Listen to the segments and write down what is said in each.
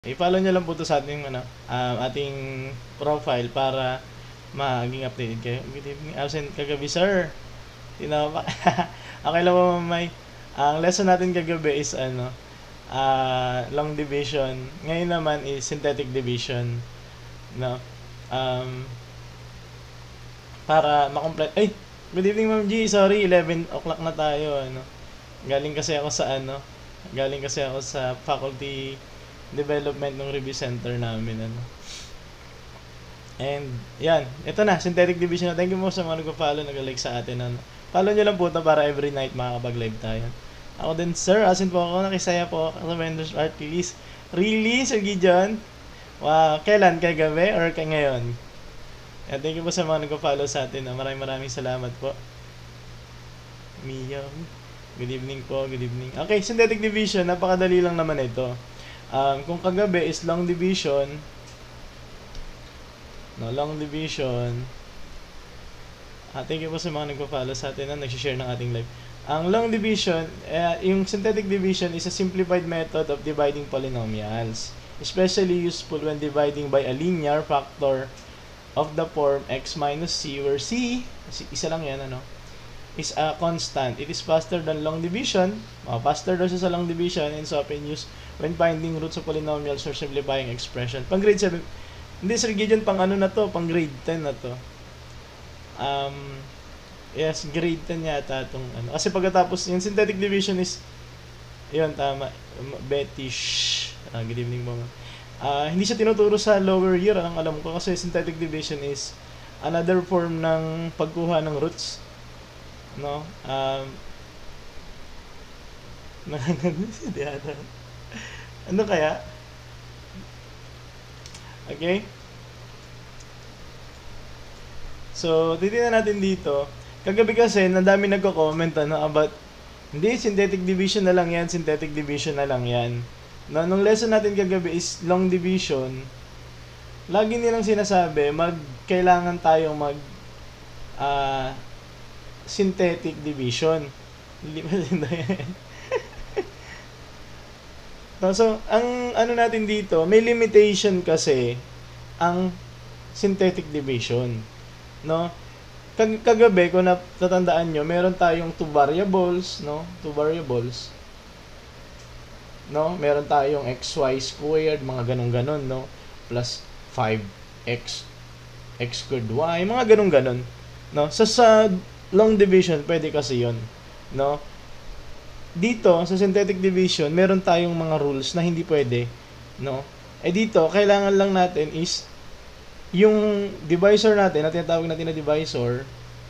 I-follow nyo lang po to sa ating, ating profile para maging updated kayo. Good evening. Absent kagabi, sir. Tinawag. Okay lang po, mamay. Ang lesson natin kagabi is long division. Ngayon naman is synthetic division. No? Para makomplete. Ay! Good evening, Ma'am G. Sorry, 11 o'clock na tayo. Galing kasi ako sa faculty development ng review center namin. And, yan. Ito na, synthetic division na. Thank you mo sa mga nag-follow, nag-like sa atin. Follow nyo lang po ito para every night makakapag-live tayo. Ako din, sir. Asin po ako. Nakisaya po ako sa vendors art release. Really, Sir Gideon? Wow. Kailan? Kay gabi or kay ngayon? Thank you po sa mga nag-follow sa atin. Maraming salamat po. Mia. Good evening po. Good evening. Okay, synthetic division. Napakadali lang naman ito. Kung kagabi is long division, long division. Thank you po sa mga nagpa-follow sa atin na nag-share ng ating live. Ang long division, yung synthetic division is a simplified method of dividing polynomials, especially useful when dividing by a linear factor of the form x minus c, where c, isa lang yan, is a constant. It is faster than long division. Faster daw siya sa long division and is often used when finding roots of polynomials or simplifying expression. Pang grade 7. Hindi, Sir Gideon, pang ano na to? Pang grade 10 na to. Yes, grade 10 yata itong ano. Kasi pagkatapos, yung synthetic division is, yun, tama. Betty, good evening mo. Hindi siya tinuturo sa lower year, ang alam ko, kasi synthetic division is another form ng pagkuha ng roots. No? Ano kaya? Okay? So, titignan natin dito. Kagabi kasi, nadami nagko-comment about, hindi, synthetic division na lang yan, synthetic division na lang yan. No, nung lesson natin kagabi is long division. Lagi nilang sinasabi, kailangan tayong synthetic division. Hindi ba yan? So, ang ano natin dito, may limitation kasi ang synthetic division. No? Kagabi, kung natatandaan nyo, meron tayong two variables, no? Two variables. No? Meron tayong xy squared, mga ganun-ganon, no? Plus 5x squared y, mga ganun-ganon. No? So, sa long division, pwede kasi yon, no? Dito, sa synthetic division, meron tayong mga rules na hindi pwede, no? Dito, kailangan lang natin is yung divisor natin, na tinatawag natin na divisor,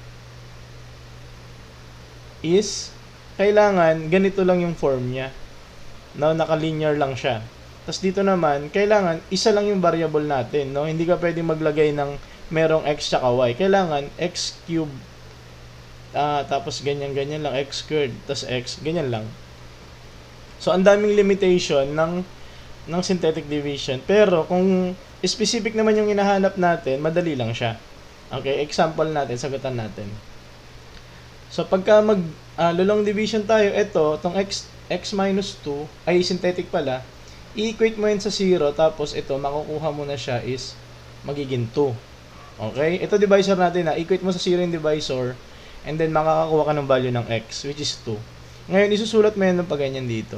is kailangan ganito lang yung form niya. No, naka-linear lang siya. Tapos dito naman, kailangan isa lang yung variable natin, no? Hindi ka pwedeng maglagay ng merong x tsaka y. Kailangan x cubed, tapos ganyan lang, x squared, tapos x, ganyan lang. So, ang daming limitation ng synthetic division. Pero, kung specific naman yung hinahanap natin, madali lang siya. Okay, example natin, sagutan natin. So, pagka long division tayo, itong x minus 2, ay synthetic pala, i-equate mo yun sa 0, tapos ito, makukuha mo na siya is magiging 2. Okay? Ito divisor natin equate mo sa 0 yung divisor, and then makakakuha ka ng value ng x, which is 2. Ngayon, isusulat mo yan ng pagganyan dito.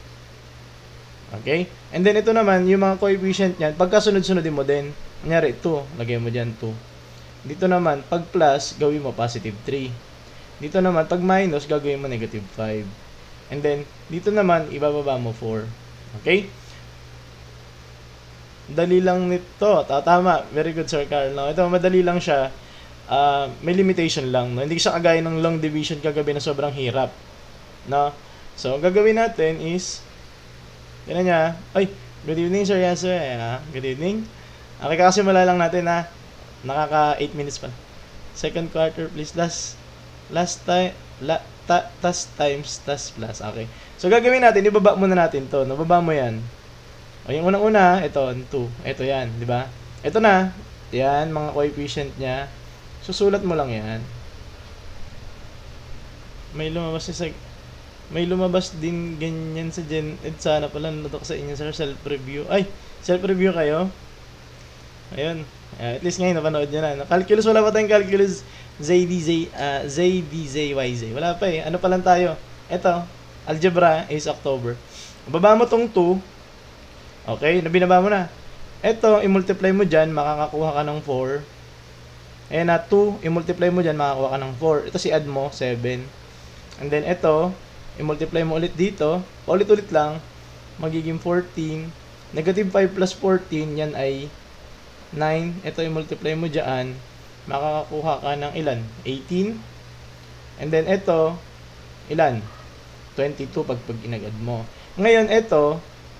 Okay? And then ito naman, yung mga coefficient niyan, pagkasunod-sunodin mo din. Kunyari, 2. Lagay mo dyan, 2. Dito naman, pag plus, gawin mo positive 3. Dito naman, pag minus, gagawin mo negative 5. And then, dito naman, ibababa mo 4. Okay? Dali lang nito. Tama. Very good, Sir Carl. No? Ito, madali lang siya. May limitation lang. No? Hindi siya kagaya ng long division kagabi na sobrang hirap. No? So, gagawin natin is, yan niya. Ay, good evening, Sir Yasu. Good evening. Okay, kasimula lang natin nakaka 8 minutes pa. Second quarter, please. Last time, tas times, tas plus. Okay. So, gagawin natin, ibaba muna natin to. Nababa mo yan. O, yung unang-una, ito, 2. Ito yan, di ba? Ito na. Yan, mga coefficient niya. Susulat mo lang yan. May lumabas sa May lumabas din ganyan sa Gen Ed. Sana pala nanotok sa inyo, sir. Self-review. Ay, self-review kayo? Ayun. At least ngayon, napanood nyo na. No? Calculus, wala pa tayong calculus. ZDZYZ. Wala pa eh. Ano pa lang tayo? Ito, algebra is October. Baba mo tong 2. Okay, nabinaba mo na. Ito, i-multiply mo dyan, makakakuha ka ng 4. Ayan na, 2, i-multiply mo dyan, makakakuha ka ng 4. Ito si add mo, 7. And then ito, i-multiply mo ulit dito. Paulit-ulit lang, magiging 14. Negative 5 plus 14, yan ay 9. Ito, i-multiply mo dyan, makakakuha ka ng ilan? 18. And then ito, ilan? 22 pag inagad mo. Ngayon, ito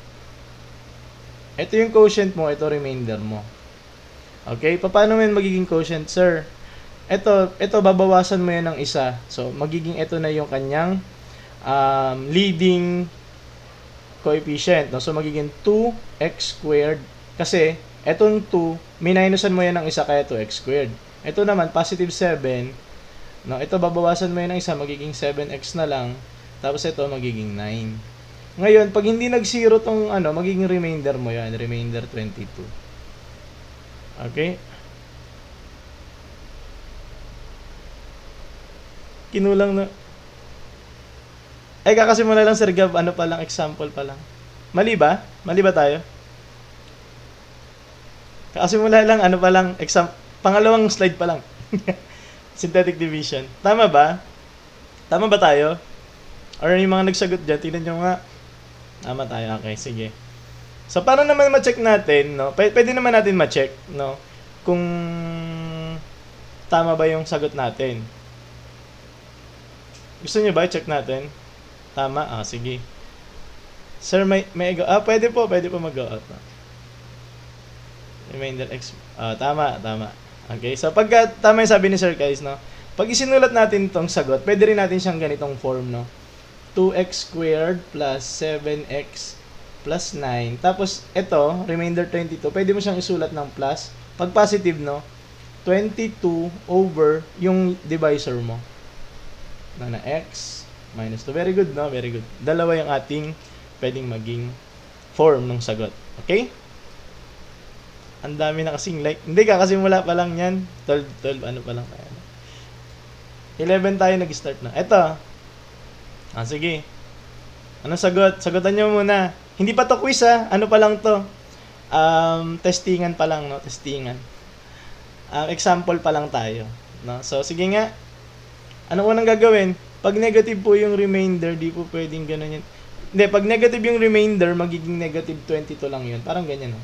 yung quotient mo, ito remainder mo. Okay? Paano mo yun magiging quotient, sir? Ito babawasan mo yan ng isa. So, magiging ito na yung kanyang leading coefficient. No? So, magiging 2x squared. Kasi, etong 2, minusan mo yan ng isa kaya 2x squared. Ito naman, positive 7. No? Ito babawasan mo yan ng isa, magiging 7x na lang. Tapos ito, magiging 9. Ngayon, pag hindi nag-0 tong magiging remainder mo yan. Remainder 22. Okay? Kinulang na. Ay, kakasimula lang, Sir Gab. Pa lang, example pa lang. Mali ba? Mali ba tayo? Kakasimula lang, pa lang, pangalawang slide pa lang. Synthetic division. Tama ba? Tama ba tayo? Or yung mga nagsagot dyan, tignan nyo nga. Tama tayo. Okay, sige. So, paano naman ma-check natin, no? Pwede naman natin ma-check, no? Kung tama ba yung sagot natin. Gusto nyo ba i-check natin? Tama? Sige. Sir, may go. Pwede po mag-go out. Remainder x. Tama. Okay, so pagka tama yung sabi ni Sir guys, no? Pag isinulat natin tong sagot, pwede rin natin siyang ganitong form, no? 2x squared plus 7x plus 9. Tapos, ito, remainder 22, pwede mo siyang isulat ng plus. Pag positive, no? 22 over yung divisor mo. Na x minus 2. Very good, no? Very good. Dalawa yung ating pwedeng maging form ng sagot. Okay? Ang dami na kasing like. Hindi ka, kasi mula pa lang yan. 12, ano pa lang tayo. 11 tayo nag-start na. Ito. Sige. Anong sagot? Sagutan nyo muna. Hindi pa to quiz, Ano pa lang to? Testingan pa lang, no? Testingan. Example pa lang tayo. No? So, sige nga. Anong unang gagawin? Pag negative po yung remainder, di po pwedeng ganun yun. Hindi, pag negative yung remainder, magiging negative 22 lang yun. Parang ganyan, no?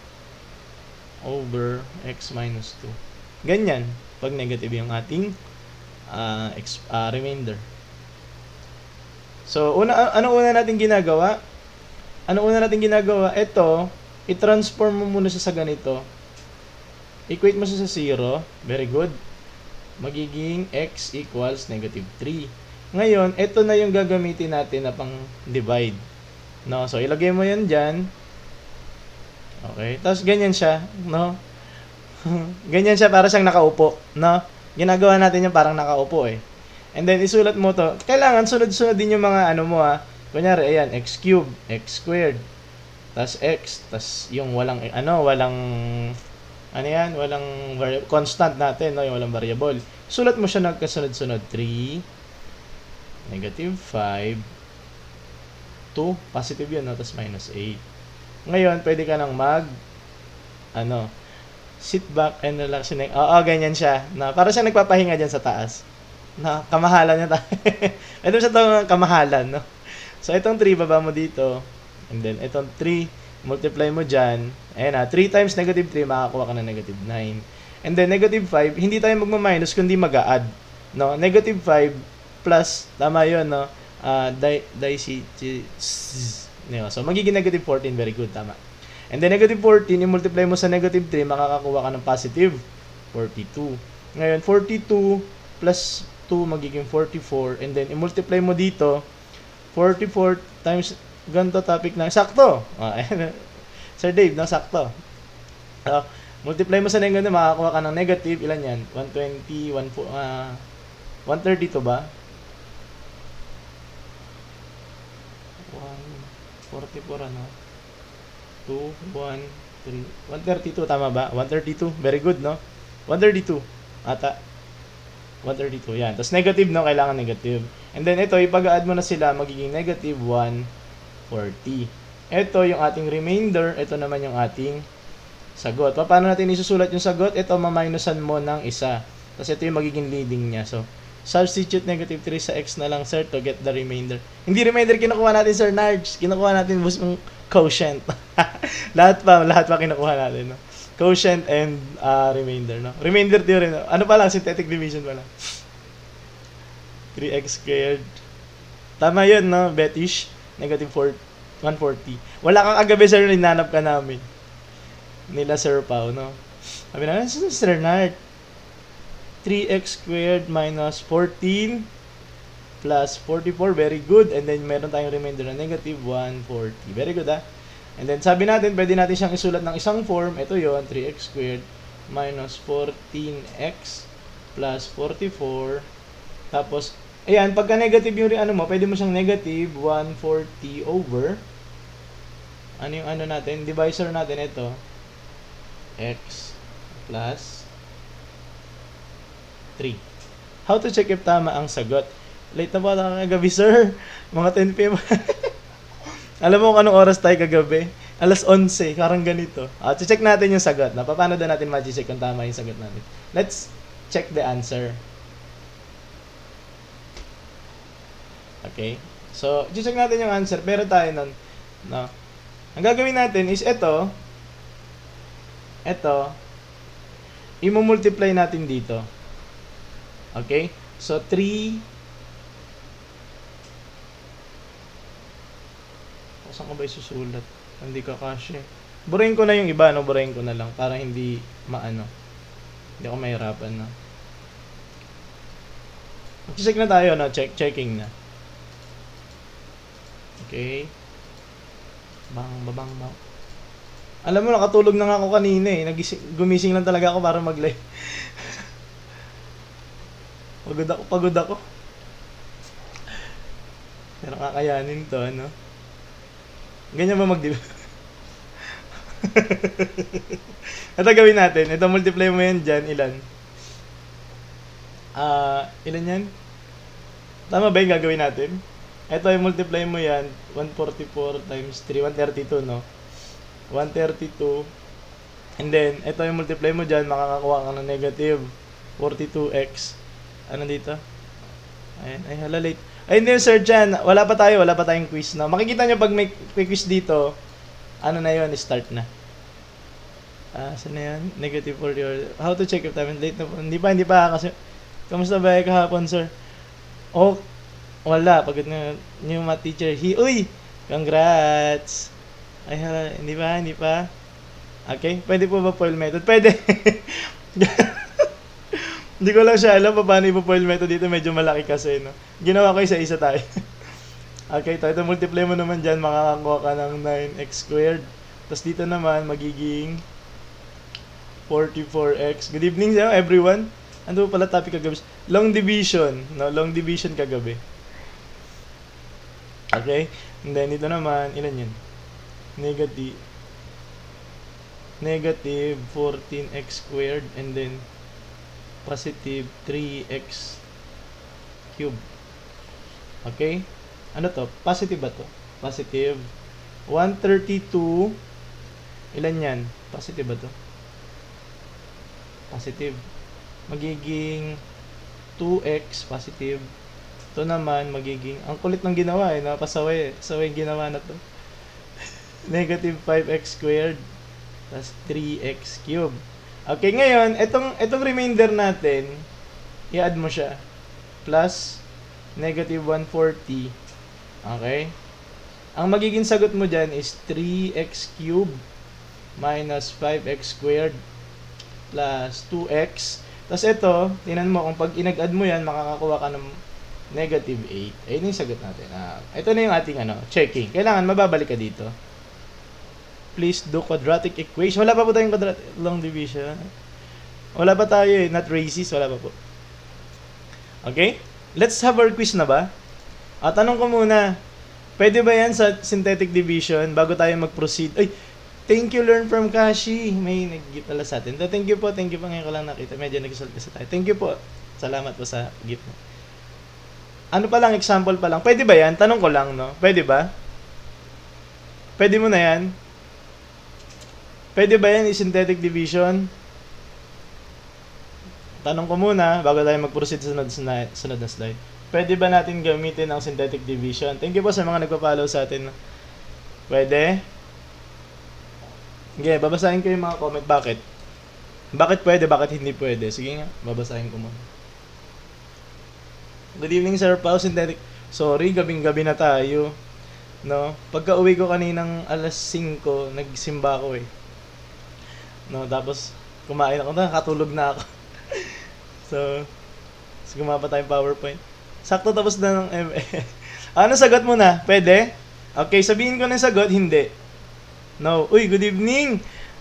Over x minus 2. Ganyan. Pag negative yung ating remainder. So, ano una natin ginagawa? Ito, i-transform mo muna siya sa ganito. Equate mo siya sa 0. Very good. Magiging x equals negative 3. Ngayon, ito na yung gagamitin natin na pang divide. No? So, ilagay mo yan dyan. Okay. Tapos, ganyan siya. No? Ganyan siya, para siyang nakaupo. No? Ginagawa natin yung parang nakaupo eh. And then, isulat mo to. Kailangan sunod-sunod din yung mga kunyari, ayan, x cubed, x squared, tas x, tas yung walang constant natin, no? Yung walang variable. Sulat mo siya nagkasunod-sunod. 3, negative 5, 2, positive yun, no? Tas minus 8. Ngayon, pwede ka nang sit back and relax. Ganyan siya. Para siya nagpapahinga dyan sa taas. Kamahalan niya tayo. Ito siya itong kamahalan, no? So, itong 3, baba mo dito. And then, itong 3, multiply mo dyan. Ayan 3 times negative 3, makakuha ka ng negative 9. And then, negative 5, hindi tayo magma-minus, kundi mag-a-add. No? Negative 5 plus, tama yun, no? So, magiging negative 14, very good, tama. And then, negative 14, i-multiply mo sa negative 3, makakakuha ka ng positive 42. Ngayon, 42 plus 2 magiging 44, and then i-multiply mo dito 44 times ganito topic na sakto. Sir Dave, sakto. Multiply mo sa ganito, makakakuha ka ng negative, ilan yan? 120, 132 ba? 44 ano? 2, 1, 3, 132, tama ba? 132, very good, no? 132, ata. 132, yan. Tapos negative, no? Kailangan negative. And then ito, ipag-add mo na sila, magiging negative 140. Ito yung ating remainder, ito naman yung ating sagot. Paano natin isusulat yung sagot? Ito, maminusan mo ng isa. Tapos ito yung magiging leading niya. So, substitute negative 3 sa x na lang, sir, to get the remainder. Hindi remainder kinukuha natin, Sir Narj. Kinukuha natin yung quotient. lahat pa kinukuha natin, no? Quotient and remainder, no? Remainder theorem, no? Ano pa lang, synthetic division pa lang. 3x squared. Tama yun, no? Betish. Negative 140. Wala kang agabi, sir, ninanap ka namin. Nila Sir Pao, no? Sabi na, Sir Nard, 3x squared minus 14 plus 44, very good. And then, meron tayong remainder na negative 140. Very good, ha? And then, sabi natin, pwede natin siyang isulat ng isang form. Ito yon 3x squared minus 14x plus 44. Tapos, ayan, pagka negative yung ano mo, pwede mo siyang negative 140 over. Ano yung ano natin? Divisor natin ito. X plus 3. How to check if tama ang sagot? Late na ba na kagabi, sir? Mga 10 p.m. Alam mo kung anong oras tayo kagabi? Alas 11, karang ganito. Check natin yung sagot. Paano daw natin ma-check kung tama yung sagot natin? Let's check the answer. Okay? So, check natin yung answer. Pero tayo nun, no? Ang gagawin natin is ito, i-multiply natin dito. Okay? So, 3, saan ko ba isusulat? Hindi ka kasya. Burahin ko na yung iba, no? Burahin ko na lang para hindi maano. Hindi ako mahirapan, no? Check na tayo, no? Checking na. Okay. Bang. Alam mo, nakatulog na nga ako kanina eh. Gumising lang talaga ako para mag-live. Pagod ako. Pero kakayanin to, ano? Ganyan ba mag-div? Ito gawin natin. Ito, multiply mo yan dyan. Ilan? Ilan yan? Tama ba yung gagawin natin? Ito, i-multiply mo yan. 144 times 3. 132, no? 132. And then, ito yung multiply mo dyan. Makakakuha ka ng negative 42x. Ano dito? Ayan. Ay, hala, late. Ay, hindi, sir, dyan. Wala pa tayong quiz, no? Makikita nyo pag may quiz dito, ano na yun, start na. Saan na yan? Negative 40 or... How to check if time and late na po? Hindi pa. Kasi, kamusta ba kahapon, sir? Oh, wala. Pagod na yung math teacher. Uy! Congrats! Ay, hala, hindi pa. Okay? Pwede po ba foil method? Pwede. Hindi ko lang siya alam paano ipo-foil method dito. Medyo malaki kasi, no? Ginawa ko isa tayo. Okay, ito multiply mo naman dyan. Makakakuha ka ng 9x squared. Tapos dito naman, magiging 44x. Good evening sa everyone. Ano pala topic kagabi? Long division. No? Long division kagabi. Okay? And then dito naman, ilan yun? Negative 14x squared. And then positive 3x cube. Okay? Ano to? Positive ba to? Positive 132. Ilan yan? Positive ba to? Positive. Magiging 2x positive. Ito naman magiging, ang kulit ng ginawa eh, napasaway eh. Saway ginawa na to. Negative 5x squared plus 3x cube. Okay, ngayon, itong remainder natin, i-add mo siya. Plus, negative 140. Okay? Ang magiging sagot mo dyan is 3x cubed minus 5x squared plus 2x. Tapos ito, tingnan mo, kung pag inag-add mo yan, makakakuha ka ng negative 8. Ayun yung sagot natin. Ito na yung ating checking. Kailangan mababalik ka dito. Please do quadratic equation. Wala pa po tayong quadratic long division. Wala pa tayo eh. Not racist. Wala pa po. Okay? Let's have our quiz na ba? Tanong ko muna. Pwede ba yan sa synthetic division bago tayo mag-proceed? Ay, thank you, learn from Kashi. May nag-gift pala sa atin. Thank you po. Ngayon ko lang nakita. Medyo nag-result kasi tayo. Thank you po. Salamat po sa gift mo. Ano pa lang, example pa lang. Pwede ba yan? Tanong ko lang, no? Pwede ba? Pwede mo na yan? Pwede ba yan synthetic division? Tanong ko muna bago tayo mag-proceed sa sunod na slide. Pwede ba natin gamitin ang synthetic division? Thank you po sa mga nagpa-follow sa atin. Pwede? Okay, babasahin ko yung mga comment. Bakit? Bakit pwede? Bakit hindi pwede? Sige nga, babasahin ko muna. Good evening, Sir Pao. Synthetic. Sorry, gabing-gabi na tayo. No? Pagka uwi ko kaninang alas 5, nagsimba ako eh. No, tapos kumain ako, nakatulog na ako. So gumawa pa tayong PowerPoint. Sakto tapos na ng ML. Ano sagot mo na? Pwede? Okay, sabihin ko na sagot, hindi. No. Uy, good evening!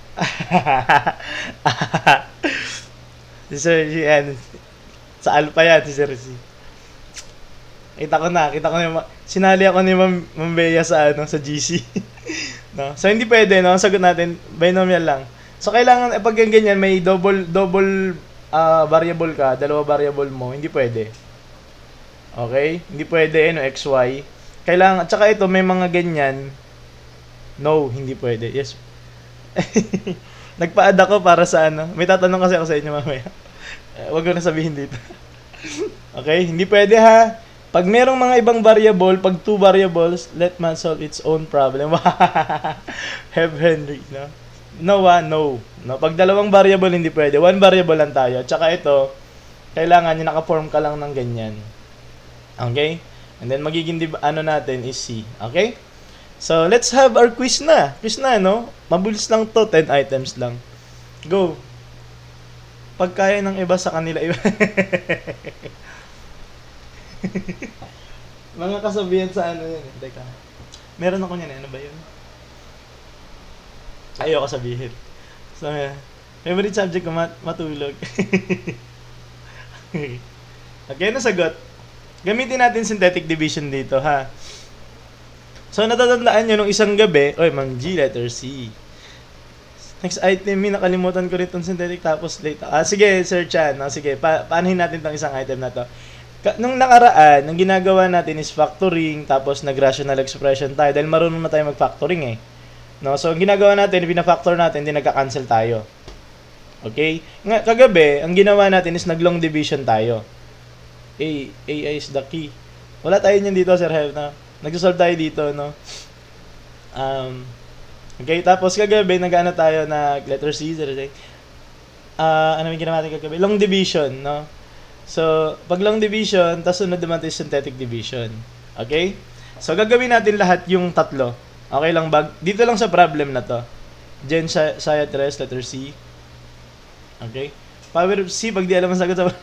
Si Sir G, sa Alpha yan, si Sir G. Kita ko na sinali ako ni Ma'am Bea sa GC. No? So, hindi pwede, no? Sagot natin, binomial lang. So, kailangan, pag ganyan, may double variable ka, dalawa variable mo, hindi pwede. Okay? Hindi pwede, XY. Kailangan, at saka ito, may mga ganyan. No, hindi pwede. Yes. Nagpa-add ako para sa May tatanong kasi ako sa inyo mamaya. Huwag ko na sabihin dito. Okay? Hindi pwede ha. Pag merong mga ibang variable, pag 2 variables, let man solve its own problem. Have Henry, no? No. Pag dalawang variable, hindi pwede. 1 variable lang tayo. Tsaka ito, kailangan yung naka-form ka lang ng ganyan. Okay? And then, magiging natin is C. Okay? So, let's have our quiz na. No? Mabilis lang to. 10 items lang. Go. Pag kaya ng iba sa kanila, iba. Mga kasabihan sa yun. Teka. Meron ako niyan. Ano ba yun? Ayoko sabihin. So, favorite subject ko, matulog. Okay, nasagot. Gamitin natin synthetic division dito, ha? So, natatandaan nyo nung isang gabi, Ma'am G, letter C. Next item, nakalimutan ko rin itong synthetic tapos late. Sige, Sir Chan. Sige, paanahin natin itong isang item na to. Nung nakaraan, ang ginagawa natin is factoring, tapos nag-rational expression tayo dahil marunong na tayo mag-factoring eh. No? So, ang ginagawa natin, pinafactor natin, hindi nagka-cancel tayo. Okay? Kagabi, ang ginawa natin is nag-long division tayo. A is the key. Wala tayo niyan dito, Sir Hev, na nagsosolve tayo dito, no? Okay, tapos kagabi, nag-ano tayo na letter C, ano yung ginawa natin kagabi? Long division, no? So, pag long division, tapos sunod naman tayo synthetic division. Okay? So, gagawin natin lahat yung tatlo. Okay lang ba? Dito lang sa problem na to. Gen Saya 3, letter C. Okay? Power of C, pag di alam ang sagot sa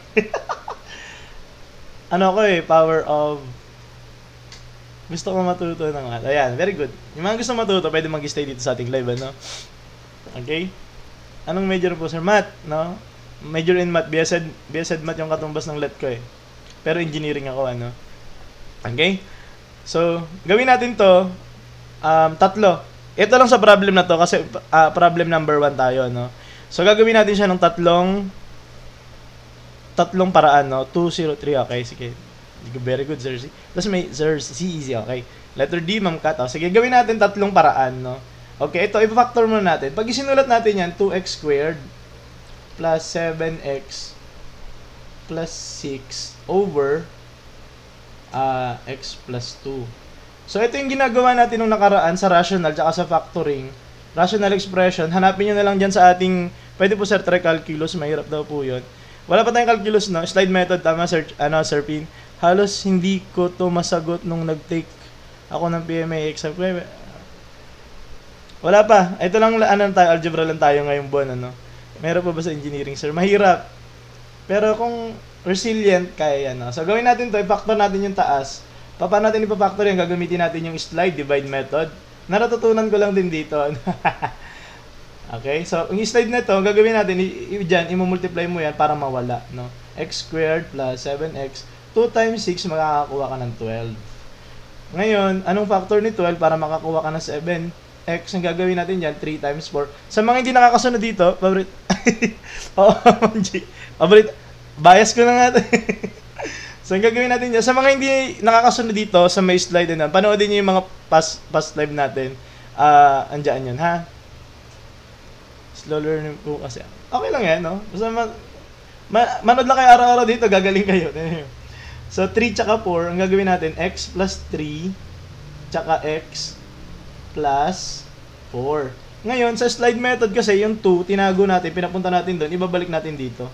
power of gusto ko matuto ng math. Ayan, very good. Yung mga gusto matuto, pwede mag-stay dito sa ating live, ano? Okay? Anong major po, Sir? Math, no? Major in math, BSed math yung katumbas ng let ko eh. Pero engineering ako, ano? Okay? So, gawin natin to, tatlo. Ito lang sa problem na to, kasi problem number 1 tayo, no? So, gagawin natin siya ng tatlong paraan, no? 2, 0, 3, okay, sige. Very good, Sir C. Tapos may Sir C, easy, okay. Letter D, Ma'am Kat. Sige, gawin natin tatlong paraan, no? Okay, ito, i-factor muna natin. Pag isinulat natin yan, 2x squared plus 7x plus 6 over x plus 2. So, ito yung ginagawa natin nung nakaraan sa rational tsaka sa factoring. Rational expression. Hanapin nyo na lang dyan sa ating, pwede po, Sir, try calculus. Mahirap daw po yun. Wala pa tayong calculus, no? Slide method, tama, Sir Pin. Halos hindi ko to masagot nung nag-take ako ng PMA exam. Wala pa. Ito lang, algebra lang tayo ngayong buwan, ano? Meron pa ba sa engineering, Sir? Mahirap. Pero kung resilient, kaya yan, no? So, gawin natin to, i-factor natin yung taas. Paano natin i-factor yan? Gagamitin natin yung slide divide method. Natutunan ko lang din dito. Okay? So, yung slide na to, gagawin natin, dyan, i-multiply mo yan para mawala, no? X squared plus 7x, 2 times 6, makakakuha ka ng 12. Ngayon, anong factor ni 12 para makakuha ka ng 7x? Ang gagawin natin dyan, 3 times 4. Sa mga hindi nakakasunod dito, favorite. Oo, favorite. Bias ko na nga. So, ang gagawin natin dyan, sa mga hindi nakakasunod dito, sa may slide na, panoodin nyo yung mga past live natin. Andyan yun, ha? Slow learning po kasi. Okay lang yan, no? Basta manood lang kayo araw-araw dito, gagaling kayo. So, 3 tsaka 4, ang gagawin natin, x plus 3 tsaka x plus 4. Ngayon, sa slide method kasi, yung 2, tinago natin, pinapunta natin doon, ibabalik natin dito.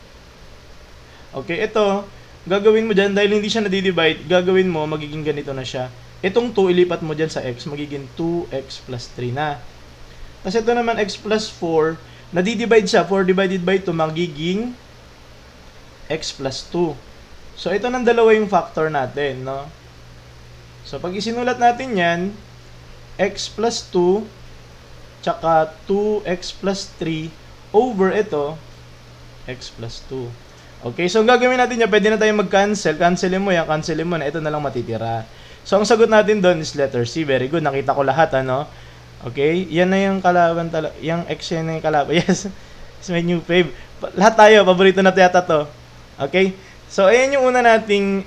Okay, ito, gagawin mo dyan, dahil hindi siya nadidivide, gagawin mo, magiging ganito na siya. Itong 2, ilipat mo dyan sa x, magiging 2x plus 3 na. Kasi ito naman, x plus 4, nadidivide siya, 4 divided by 2, magiging x plus 2. So, ito ng dalawa yung factor natin, no? So, pag isinulat natin yan, x plus 2, tsaka 2x plus 3, over ito, x plus 2. Okay, so ang gagawin natin yan, pwede na tayong mag-cancel. Cancelin mo yan, cancelin mo na, ito na lang matitira. So, ang sagot natin doon is letter C. Very good, nakita ko lahat, ano? Okay, yan na yung kalaban talaga. Yung x yan na yung kalaban. Yes, it's my new fave. Lahat tayo, paborito na yata to. Okay? So, ayan yung una nating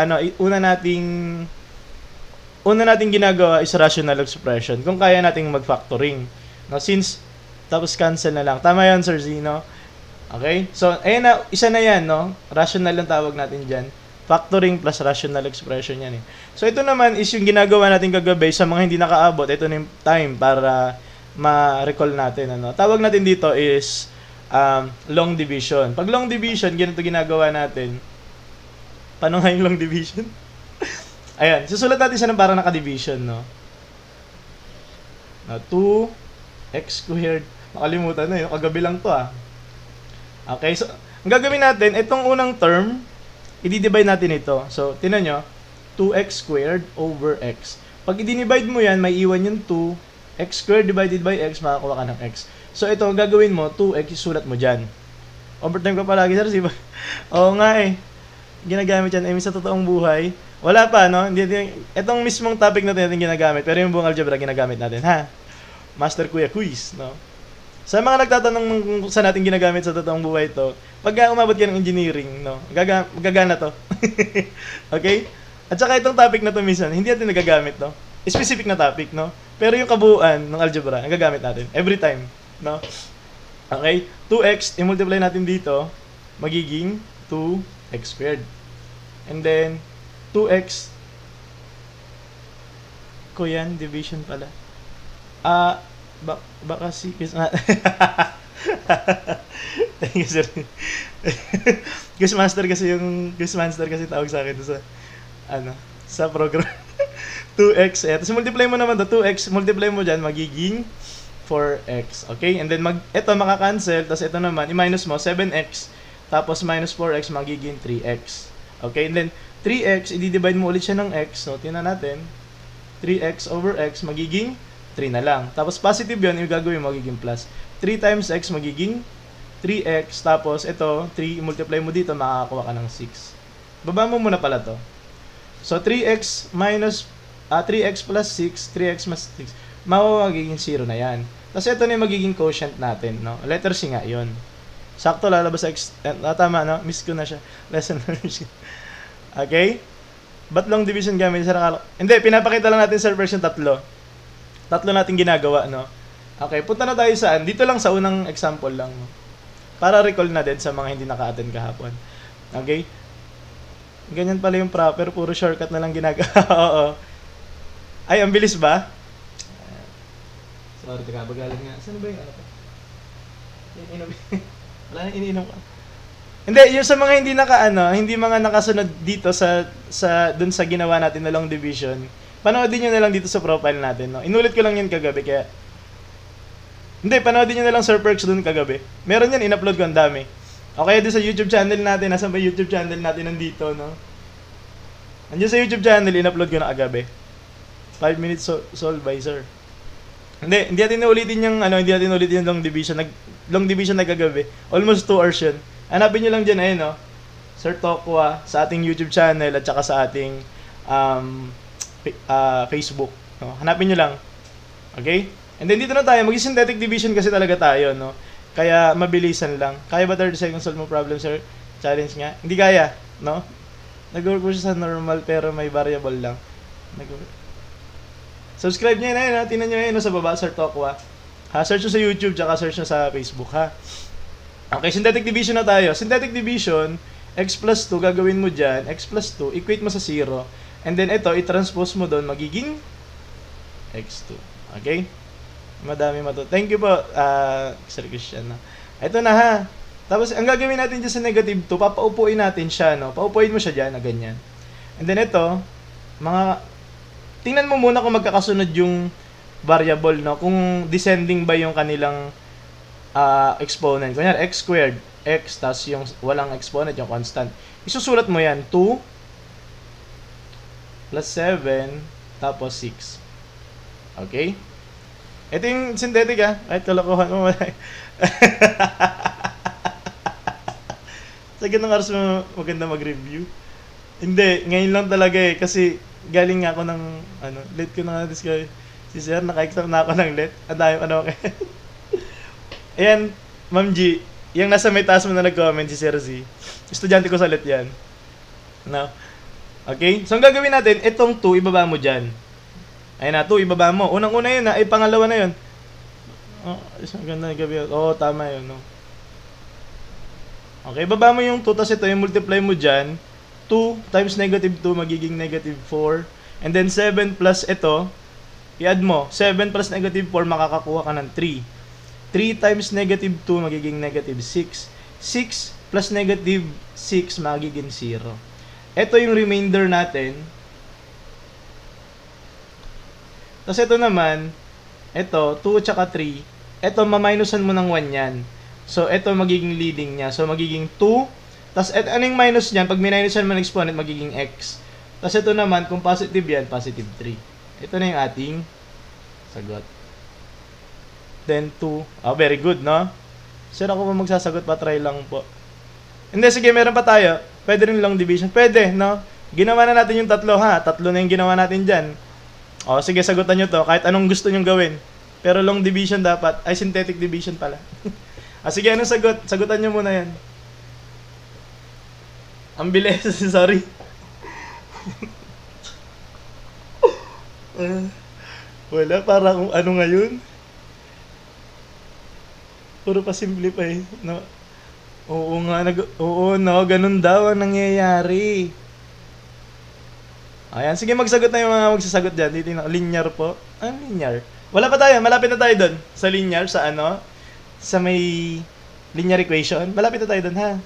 ginagawa is rational expression. Kung kaya nating mag-factoring. No, since, tapos cancel na lang. Tama yan, Sir Zino. Okay? So, ayan na, isa na yan, no? Rational ang tawag natin dyan. Factoring plus rational expression yan, eh. So, ito naman is yung ginagawa natin kagabi sa mga hindi nakaabot. Ito na yung time para ma-recall natin, ano? Tawag natin dito is long division. Pag long division, ganito ginagawa natin. Paano nga yung long division? Ayan, susulat natin siya ng parang naka-division, no? 2x squared. Nakalimutan na yun. Kagabi lang to, ah. Okay, so, ang gagawin natin, itong unang term, i-divide natin ito. So, tinan nyo, 2x squared over x. Pag i-divide mo yan, may iwan yung 2. X squared divided by x, makakuha ka ng x. So, ito, ang gagawin mo, 2x, isulat mo dyan. Overtime ka palagi, sir. Siba? Oo nga, eh. Ginagamit yan. Sa totoong buhay. Wala pa, no? Itong mismong topic natin ginagamit. Pero yung buong algebra, ginagamit natin, ha? Master Kuya Quiz, no? Sa mga nagtatanong kung saan natin ginagamit sa totoong buhay ito, pag umabot ka ng engineering, no? Gagana to. Okay? At saka itong topic na to minsan, hindi natin nagagamit, no? Specific na topic, no? Pero yung kabuuan ng algebra, nagagamit natin. Every time, no? Okay? 2x, i-multiply natin dito, magiging 2x squared. And then, 2x, ko yan, division pala. Baka si... Thank you, sir. Quizmaster kasi tawag sa akin sa, sa program. 2x, tapos multiply mo naman to 2x, multiply mo dyan, magiging 4x. Okay? And then, ito makakancel, tapos ito naman, i-minus mo, 7x, tapos minus 4x, magiging 3x. Okay? And then, 3x, i-divide mo ulit siya ng x. So, tingnan natin. 3x over x, magiging 3 na lang. Tapos, positive yun, yung gagawin magiging plus. 3 times x, magiging 3x. Tapos, ito, 3, multiply mo dito, makakakuha ka ng 6. Baba mo muna pala to. So, 3x plus 6, 3x plus 6, magiging 0 na yan. Tapos, ito na yung magiging quotient natin, no? Letter C nga, yun. Sakto, lalabas sa x. Tama, no? Miss ko na siya. Lesson learned. Okay? Ba't long division gamit? Hindi, pinapakita lang natin sa version 3. 3 natin ginagawa, no? Okay, punta na tayo saan? Dito lang sa unang example lang, no? Para recall na din sa mga hindi naka-attend kahapon. Okay? Ganyan pala yung proper, puro shortcut na lang ginagawa. Oo. Ay, ang bilis ba? Sorry, bagalan nga. Saan ba yung ano pa? Wala nang iniinom ka. Hindi, yung sa mga hindi mga nakasunod dito sa dun sa ginawa natin na long division, panoodin nyo na lang dito sa profile natin, no? Inulit ko lang yun kagabi, kaya... Hindi, panoodin nyo na lang Sir Perks dun kagabi. Meron yan, in-upload ko, ang dami. O kaya doon sa YouTube channel natin, nasan ba YouTube channel natin nandito, no? Andiyan sa YouTube channel, in-upload ko na kagabi. 5 minutes solved by Sir. Hindi natin ulitin yung, hindi natin ulitin yung long division na kagabi. Almost 2 hours yun. Hanapin nyo lang dyan, ayun, no? Sir Tokwa, sa ating YouTube channel, at saka sa ating, Facebook. No? Hanapin nyo lang. Okay? And then dito na tayo, mag-synthetic division kasi talaga tayo, no? Kaya mabilisan lang. Kaya ba 30 seconds solve mo problem, sir? Challenge nga. Hindi kaya, no? Nag-work po siya sa normal pero may variable lang. Subscribe nyo yun, ha? Tingnan nyo yun, no? Sa baba, Sir Tokwa. Ha? Search nyo sa YouTube, tsaka search nyo sa Facebook, ha? Okay, synthetic division na tayo. Synthetic division, x plus 2, gagawin mo dyan, x plus 2, equate mo sa 0. And then ito, i-transpose mo doon, magiging x2. Okay? Madami mato. Thank you po, Sir Christian. No? Ito na ha. Tapos, ang gagawin natin dyan sa negative 2, papaupuin natin siya, no? Paupuin mo siya dyan, na ganyan. And then ito, tingnan mo muna kung magkakasunod yung variable, no? Kung descending ba yung kanilang exponent. Kunyari, x squared, x, tas yung walang exponent, yung constant. Isusulat mo yan, 2 plus 7, tapos 6. Okay? Ito yung synthetic, ha? Kahit kalokohan mo. Sa ganang oras mo maganda mag-review. Hindi, ngayon lang talaga eh. Kasi galing nga ako ng, late ko na nga-discover. Si Sir, naka-exam na ako ng late. Ang dami okay. Ayan, Ma'am G, yung nasa may taas mo na nag-comment, si Sir Z. Estudyante ko sa late yan. No? Okay? So, ang gagawin natin, itong 2, ibaba mo dyan. Ayun na, 2, ibaba mo. Unang-una yun, ay pangalawa na yun. Oh, isang ganda ng gabi. Oo, tama yun, no? Okay, baba mo yung 2, tapos ito, yung multiply mo dyan. 2 times negative 2, magiging negative 4. And then 7 plus ito, i-add mo. 7 plus negative 4, makakakuha ka ng 3. 3 times negative 2, magiging negative 6. 6 plus negative 6, magiging 0. Ito yung remainder natin. Tapos ito naman, ito, 2 tsaka 3. Ito, maminusan mo ng 1 yan. So, ito magiging leading niya. So, magiging 2. Tapos, ano yung minus niyan? Pag minusan mo ng exponent, magiging x. Tapos, ito naman, kung positive yan, positive 3. Ito na yung ating sagot. Then, 2. Oh, very good, no? Sir, ako pa magsasagot pa, try lang po. Hindi, sige, meron pa tayo. Pwede rin long division. Pwede, no? Ginawa na natin yung 3, ha? 3 na yung ginawa natin dyan. O, sige, sagutan nyo to. Kahit anong gusto nyo gawin. Pero long division dapat. Ay, synthetic division pala. Sige, anong sagot? Sagutan nyo muna yan. Ang bilis. Sorry. Wala, parang ano ngayon. Puro pa simplify. No? Oo nga, oo, no, ganun daw ang nangyayari. Ayan, sige, magsagot na yung mga magsasagot dyan. Dito na, linear po. Linear? Wala pa tayo, malapit na tayo dun. Sa linear, sa sa may linear equation. Malapit na tayo dun, ha?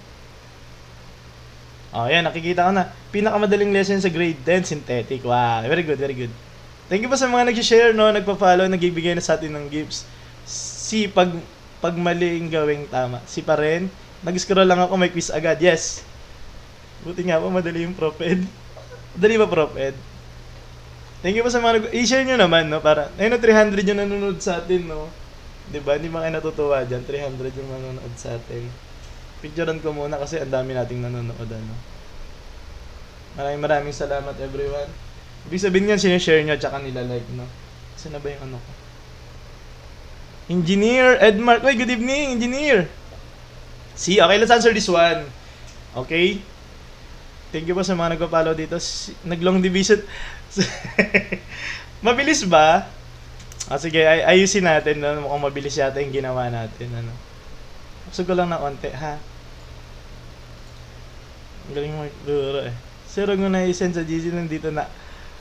Ayan, nakikita ko na. Pinakamadaling lesson sa grade 10, synthetic. Wow, very good, very good. Thank you po sa mga nag-share, no, nagpa-follow, nagbibigay na sa atin ng gifts. Pag maling gawing tama. Pa rin. Nag-scroll lang ako, may quiz agad. Yes. Buti nga po, madali yung Prof-Ed. Madali ba, Prof-Ed? Thank you po sa mga i-share nyo naman, no? Para, ayun, 300 yung nanonood sa atin, no? Diba? Hindi ba kayo natutuwa dyan? 300 yung nanonood sa atin. Picturean ko muna kasi ang dami nating nanonood, ano? Maraming salamat, everyone. Ibig sabihin yan, sinishare nyo, tsaka nila-like, no? Saan na ba yung ano ko? Engineer Edmark. Uy, good evening, Engineer. See, okay, let's answer this one. Okay? Thank you po sa mga nagpa-follow dito. Nag-long division. Mabilis ba? Sige, ayusin natin. No? Mukhang mabilis yata yung ginawa natin. Ano? Gusto ko lang na konti, ha? Ang galing mo duro eh. Sir, huwag mo na i-send sa GC nandito na.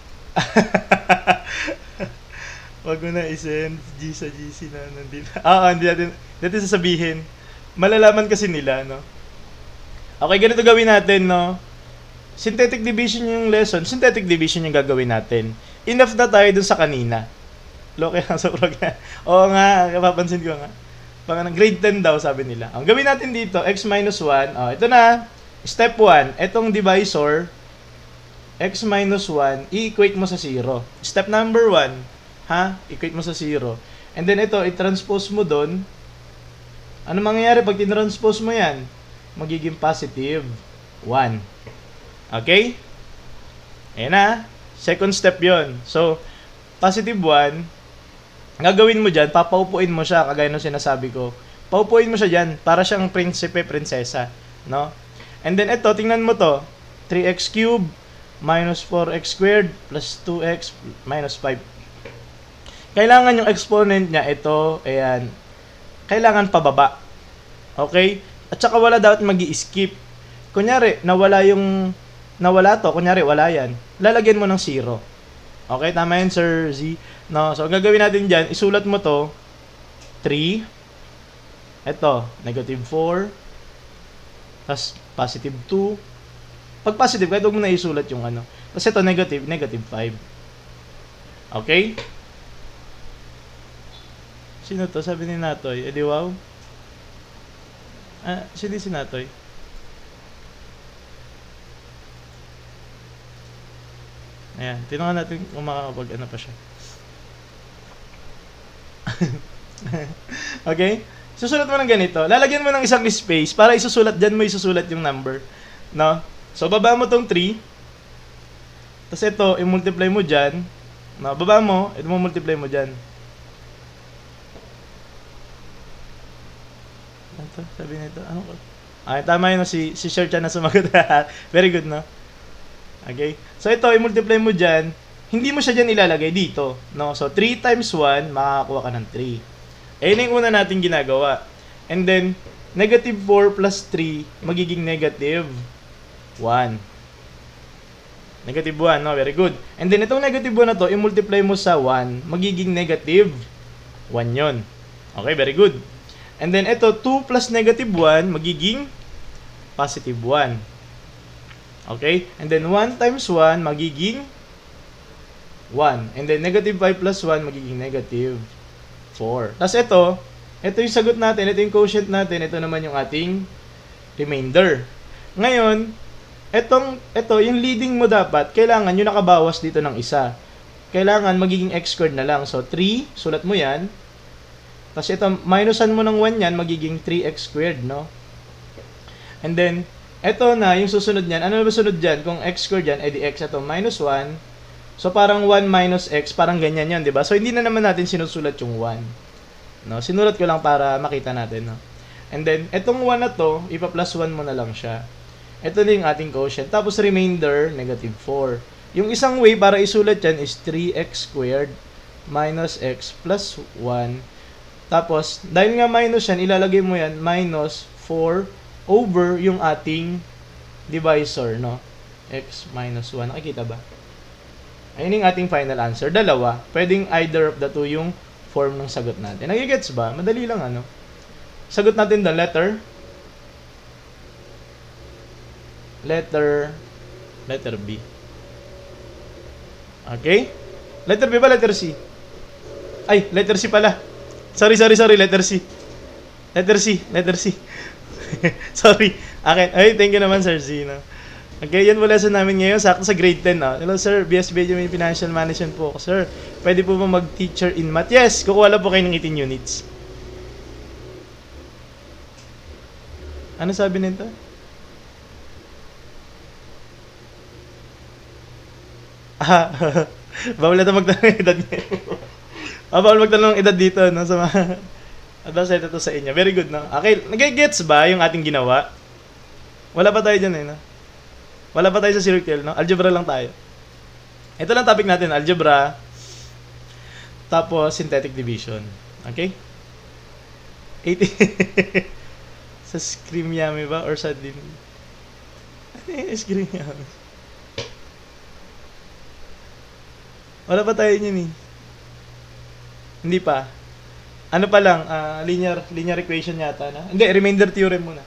Huwag mo na i-send sa GC na nandito. Hindi natin sasabihin. Malalaman kasi nila, no? Okay, ganito gawin natin, no? Synthetic division yung lesson. Synthetic division yung gagawin natin. Enough na tayo dun sa kanina. Loke lang sa program. Oo nga, kapapansin ko nga. Grade 10 daw, sabi nila. Ang gawin natin dito, x minus 1. Ito na. Step 1. Itong divisor, x minus 1, i-equate mo sa 0. Step number 1, ha? Equate mo sa 0. And then ito, i-transpose mo dun. Ano mangyayari pag tinranspose mo yan? Magiging positive 1. Okay? Ayan na. Second step yon. So, positive 1, gagawin mo dyan, papaupuin mo siya, kagaya ng sinasabi ko. Paupuin mo siya dyan, para siyang prinsipe, prinsesa. No? And then, ito, tingnan mo to. 3x cubed minus 4x squared plus 2x minus 5. Kailangan yung exponent niya, ito, ayan, kailangan pababa. Okay? At saka wala dapat mag-i-skip. Kunyari, nawala to, kunyari, wala yan. Lalagyan mo ng 0. Okay, tama yun, Sir Z. No, so, ang gagawin natin dyan, isulat mo to, 3. Ito, negative 4. Tapos, positive 2. Pag positive, kahit huwag mo na isulat yung ano. Tapos ito, negative 5. Okay? Sino to? Sabi ni Natoy. Edi wow? Sino si Natoy? Ayan, tinangan natin kung makakapag ano pa siya. Okay? Susulat mo ng ganito. Lalagyan mo ng isang space para isusulat dyan mo isusulat yung number. No? So, baba mo tong 3. Tapos ito, i-multiply mo dyan. No, baba mo, ito mo multiply mo dyan. Ito, sabi nito, ano ko? Ay, tama yun, si Sir Chan na sumagot. Very good, no? Okay? So, ito, i-multiply mo dyan. Hindi mo siya dyan ilalagay dito. No? So, 3 times 1, makakakuha ka ng 3. Ayun yung una natin ginagawa. And then, negative 4 plus 3, magiging negative 1. Negative 1, no? Very good. And then, itong negative 1 na to, i-multiply mo sa 1, magiging negative 1 yon. Okay, very good. And then, ito, 2 plus negative 1, magiging positive 1. Okay? And then, 1 times 1, magiging 1. And then, negative 5 plus 1, magiging negative 4. Tapos ito yung sagot natin, ito yung quotient natin, ito naman yung ating remainder. Ngayon, ito, yung leading mo dapat, kailangan yung nakabawas dito ng isa. Kailangan magiging x squared na lang. So, 3, sulat mo yan. Tapos ito, minusan mo ng 1 yan, magiging 3x squared, no? And then, ito na, yung susunod niyan. Ano ba sunod dyan? Kung x squared yan, edi x ito, minus 1. So, parang 1 minus x, parang ganyan yun, di ba? So, hindi na naman natin sinusulat yung 1. No? Sinulat ko lang para makita natin, no? And then, itong 1 na to, ipa-plus 1 mo na lang siya. Ito na yung ating quotient. Tapos, remainder, negative 4. Yung isang way para isulat yan is 3x squared minus x plus 1. Tapos, dahil nga minus yan, ilalagay mo yan, minus 4 over yung ating divisor, no? X minus 1. Nakikita ba? Ayun yung ating final answer. Dalawa. Pwedeng either of the two yung form ng sagot natin. Nagigets ba? Madali lang, ano? Sagot natin the letter B. Okay? Letter B ba? Letter C? Ay, letter C pala. Sorry. Letter C. Letter C. Sorry. Okay. Ay, thank you naman, Sir Z. No? Okay, yan po lesson namin ngayon. Sakto sa grade 10. No? Hello, sir. BS Benjamin Financial Management po ako, sir. Pwede po ba mag-teacher in math? Yes, kukuha lang po kayo ng 18 units. Ano sabi nito? Bawal na magtanong ng edad niya. Bawal magtanong ng edad dito, no? Sa mga advance ito sa inyo. Very good, no? Okay, nag-gets ba yung ating ginawa? Wala pa tayo dyan, eh, no? Wala pa tayo sa circle, no? Algebra lang tayo. Ito lang topic natin, algebra. Tapos, synthetic division. Okay? 80. Sa Scream Yummy ba? Or sa din? Ano yung Scream Yummy? Wala pa tayo niyan, eh. Hindi pa. Ano pa lang? Linear equation yata na. Hindi, remainder theorem muna.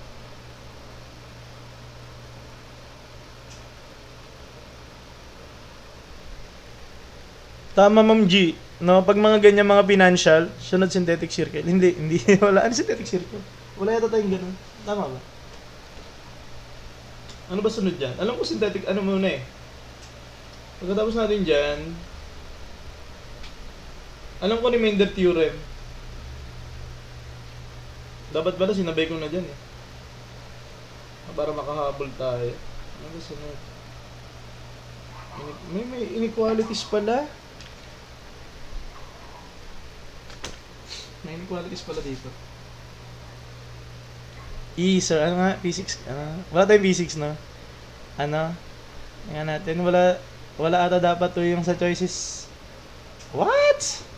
Tama, Ma'am G. No, pag mga ganyan mga financial, sunod synthetic circle. Hindi wala. Ano synthetic circle? Wala yata tayong ganun. Tama ba? Ano ba sunod dyan? Alam ko synthetic, ano muna eh. Pagkatapos natin dyan, alam ko remainder theorem. Dapat pala sinabay ko na dyan eh. Para makahabol tayo. Ano ba sunod? May inequalities pala. May inequalities pala dito. Sir, ano nga? Physics, wala tayong physics, no? Ano? Tingnan natin, wala ata dapat to yung sa choices. What?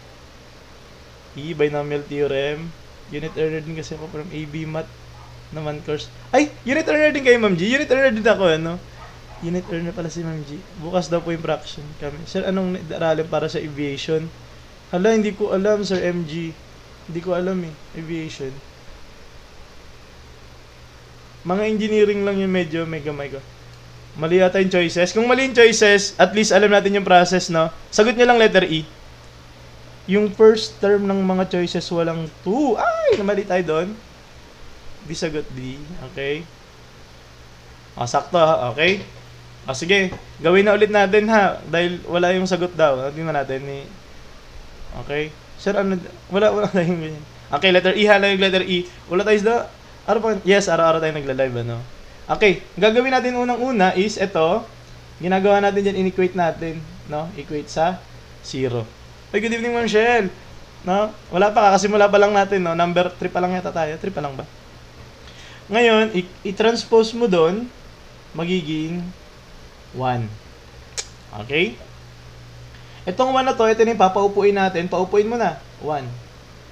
Binomial theorem. Unit earner din kasi ako from AB Math naman course. Ay! Unit earner din kayo, Ma'am G. Unit earner din ako, ano? Unit earner pala si Ma'am G. Bukas daw po yung fraction kami. Sir, anong aralin para sa aviation? Hala, hindi ko alam, Sir MG. Hindi ko alam eh, aviation. Mga engineering lang yung medyo mega. Mali yata yung choices. Kung mali yung choices, at least alam natin yung process, no? Sagot nyo lang letter E. Yung first term ng mga choices walang 2. Ay, namali tayo doon. Di sagot D. Okay. Sakto ha. Okay. Sige. Gawin na ulit natin ha. Dahil wala yung sagot daw. Tingnan natin ni. Okay. Sir, ano? Wala tayong ganyan. Okay, letter E ha. Yung letter E. Wala tayo sa... Yes, araw-araw tayo nagla-live, ano? Okay, gagawin natin unang-una is ito. Ginagawa natin dyan, in-equate natin, no? Equate sa 0. Hey, good evening, Ma'am Shell. No? Wala pa, kakasimula pa lang natin, no? Number 3 pa lang yata tayo. 3 pa lang ba? Ngayon, i-transpose mo doon, magiging 1. Okay? Itong 1 na to, ito na yung papaupuin natin. Paupuin mo na. 1.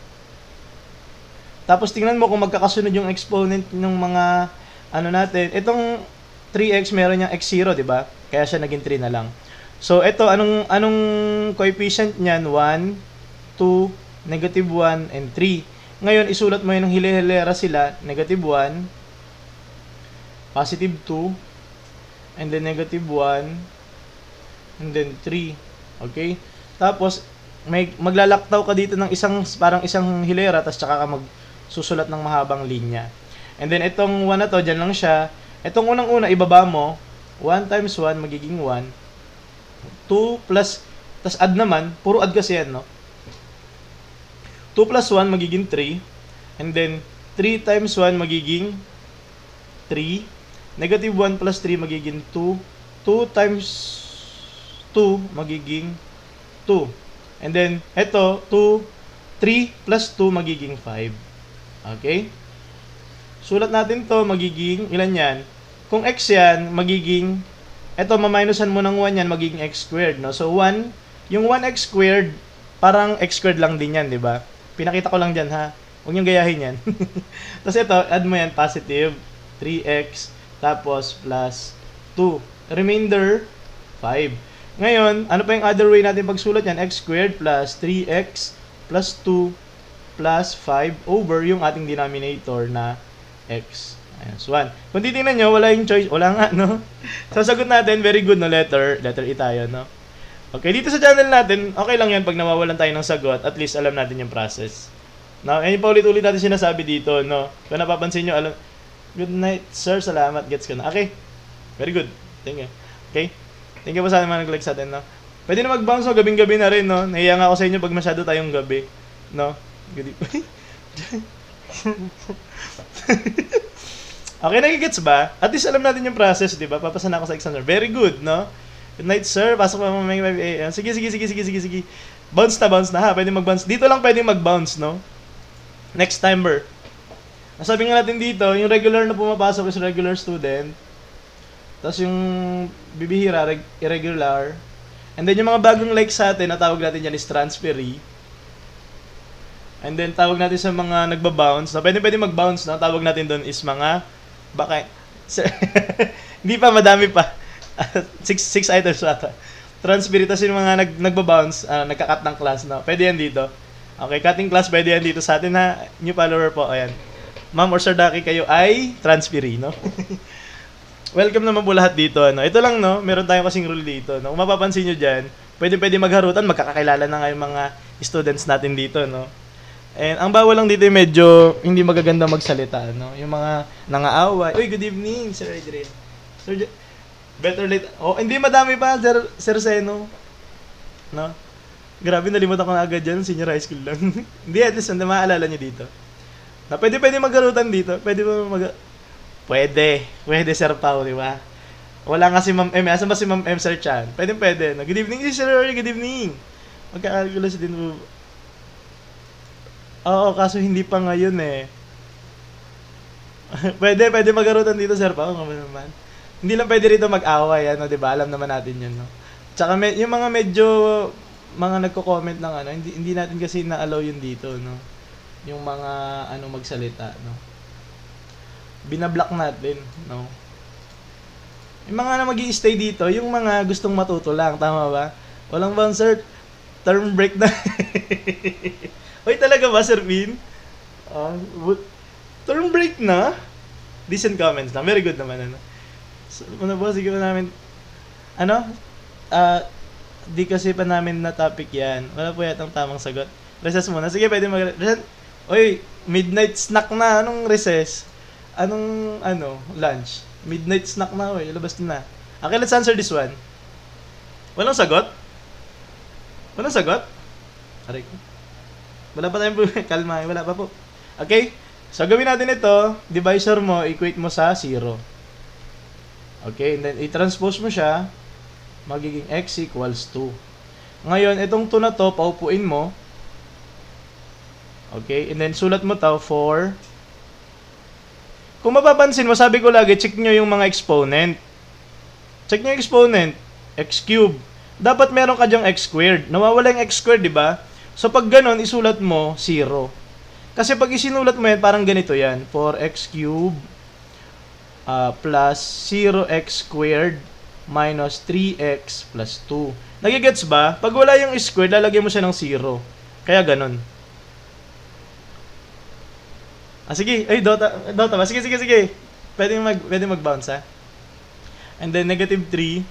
Tapos tingnan mo kung magkakasunod yung exponent ng mga ano natin. Itong 3x meron niyang x0, di ba? Kaya siya naging 3 na lang. So ito anong coefficient niyan? 1, 2, negative 1 and 3. Ngayon isulat mo 'yung hile-hilera sila, negative 1, positive 2, and then negative 1 and then 3. Okay? Tapos maglalaktaw ka dito ng parang isang hilera tapos tsaka ka susulat ng mahabang linya. And then, itong 1 na to, dyan lang siya. Itong unang-una, ibaba mo. 1 times 1, magiging 1. 2 plus, tas add naman. Puro add kasi yan, no? 2 plus 1, magiging 3. And then, 3 times 1, magiging 3. Negative 1 plus 3, magiging 2. 2 times 2, magiging 2. And then, ito, 3 plus 2, magiging 5. Okay? Sulat natin to magiging, ilan yan? Kung x yan, magiging, eto, maminusan mo ng 1 yan, magiging x squared, no? So, 1, yung 1x squared, parang x squared lang din yan, di ba? Pinakita ko lang dyan, ha? Huwag niyong gayahin yan. Tapos ito, add mo yan, positive, 3x, tapos plus 2. Remainder, 5. Ngayon, ano pa yung other way natin pagsulat yan? X squared plus 3x plus 2 plus 5 over yung ating denominator na x. Ayan, so 1. Kung titingnan nyo, wala yung choice. Wala nga, no? Sasagot natin, very good, no? Letter E tayo, no? Okay, dito sa channel natin, okay lang yan pag nawawalan tayo ng sagot. At least alam natin yung process. Now, and yung paulit-ulit natin sinasabi dito, no? Kung napapansin nyo, alam, good night, sir. Salamat. Gets ko na. Okay. Very good. Thank you. Okay. Thank you po sa mga nag-like sa atin, no? Pwede na mag-bounce, no? Gabing-gabi na rin, no? Nahiya nga ako sa inyo pag masyado tayong gabi. No? Good Okay, nagigets ba? At least alam natin yung process, di ba? Papasa na ako sa exam. Very good, no? Good night, sir. Pasok pa mamaya 5 a.m. Sige. Bounce na ha. Pwede mag-bounce. Dito lang pwede mag-bounce, no? Next timer. Sabi nga natin dito, yung regular na pumapasok is regular student. Tapos yung bibihira, irregular. And then yung mga bagong like sa atin, na tawag natin yan is transferee. And then tawag natin sa mga nagba-bounce. Na pwede mag-bounce, na tawag natin doon is mga hindi pa, madami pa. 6 items ata. Transferee, tapos yung mga nagba-bounce, nagka-cut ng class, no? Pwede yan dito. Okay, cutting class, pwede yan dito sa atin, ha? New follower po, ayan. Ma'am or Sir Daki, kayo ay transferee, no? Welcome naman po lahat dito, ano? Ito lang, no? Meron tayong kasing rule dito, no? Kung mapapansin nyo dyan, pwede magharutan, magkakakilala na nga yung mga students natin dito, no? And ang bawal lang dito yung medyo hindi magaganda magsalita, no? Yung mga nangaaway. Uy, good evening, Sir Adrian. Sir, better late. Oh, hindi madami pa, Sir Seno. No? Grabe, nalimutan ko na agad dyan, senior high school lang. Hindi, at least, hindi maaalala nyo dito. Na pwede magharutan dito. Pwede, Sir Pao, di ba? Wala nga si Ma'am M. Asan ba si Ma'am M, Sir Chan? Pwede. No? Good evening, Sir Rory. Good evening. Magka-calculus din po. Oo, kaso hindi pa ngayon eh. pwede magarutan dito, Sir Pa. Oo naman. Hindi lang pwede rito mag-away, ano, 'di ba? Alam naman natin 'yun, no. Tsaka yung mga medyo mga nagko-comment ng ano, hindi natin kasi na-allow 'yun dito, no. Yung mga ano magsalita, no. Binablock natin, no. Yung mga na magi-stay dito, yung mga gustong matuto lang, tama ba? Walang bouncer, term break na. Oy, talaga ba, Sir Vin? Term break na? Decent comments lang. Very good naman, ano. So, ano ba, sige pa namin, ano? Di kasi pa namin na topic yan. Wala po yatang tamang sagot. Recess muna. Sige, pwede mag-recess. Oy, midnight snack na. Anong recess? Anong, lunch? Midnight snack na, oy. Labas na. Okay, let's answer this one. Walang sagot? Walang sagot? Aray ko. Wala pa tayong kalma. Wala pa po. Okay? So, gawin natin ito. Divisor mo, equate mo sa 0. Okay? And then, i-transpose mo siya. Magiging x equals 2. Ngayon, itong 2 na to, paupuin mo. Okay? And then, sulat mo to for... Kung mapapansin mo, sabi ko lagi, check nyo yung mga exponent. Check nyo yung exponent. X cube. Dapat meron ka dyang x squared. Nawawala yung x squared, di ba? So, pag ganon, isulat mo 0. Kasi pag isinulat mo yan, parang ganito yan. 4x cube plus 0x squared minus 3x plus 2. Nagigets ba? Pag wala yung squared, lalagyan mo siya ng 0. Kaya ganon. Sige. Ay, Dota ba? Sige. Pwede mag-bounce, ha? And then, negative 3.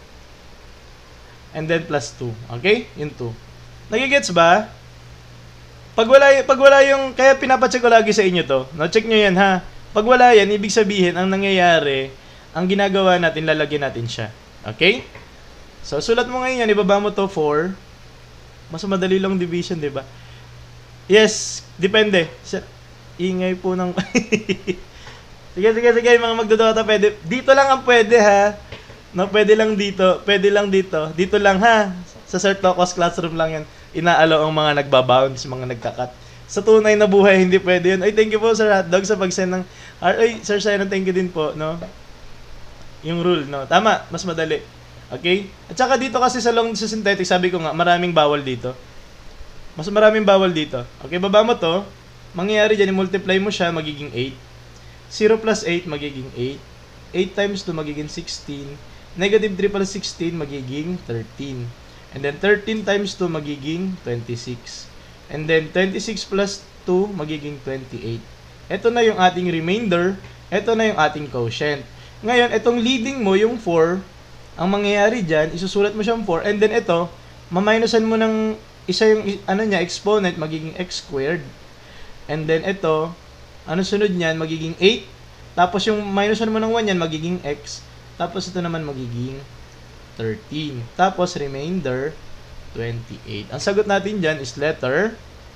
And then, plus 2. Okay? Yung 2. Nagigets ba? Pag wala yung, kaya pinapacheck ko lagi sa inyo to. No, check nyo yan, ha. Pag wala yan, ibig sabihin, ang nangyayari, ang ginagawa natin, lalagyan natin siya. Okay? So, sulat mo ngayon yan, ibaba mo to 4. Mas madali lang division, di ba? Yes, depende. Ingay po ng... Sige, mga magdodota, pwede. Dito lang ang pwede, ha. No, pwede lang dito. Dito lang, ha. Sa Sir Tocos classroom lang yan. Inaalaw ang mga nagbabounce, mga nagkakat. Sa tunay na buhay, hindi pwede yun. Ay, thank you po, Sir Hotdog, sa pag-send ng... Ay, Sir Simon, thank you din po, no? Yung rule, no? Tama, mas madali. Okay? At saka dito kasi sa synthetic, sabi ko nga, maraming bawal dito. Mas maraming bawal dito. Okay, baba mo to. Mangyayari dyan, i-multiply mo siya, magiging 8. 0 plus 8, magiging 8. 8 times 2, magiging 16. Negative 3 plus 16, magiging 13. And then 13 times 2 magiging 26. And then 26 plus 2 magiging 28. Ito na yung ating remainder. Ito na yung ating quotient. Ngayon, itong leading mo, yung 4, ang mangyayari dyan, isusulat mo siyang 4. And then ito, maminusan mo ng isa yung exponent, magiging x squared. And then ito, sunod niyan, magiging 8. Tapos yung minusan mo ng 1 yan, magiging x. Tapos ito naman magiging 13. Tapos, remainder, 28. Ang sagot natin dyan is letter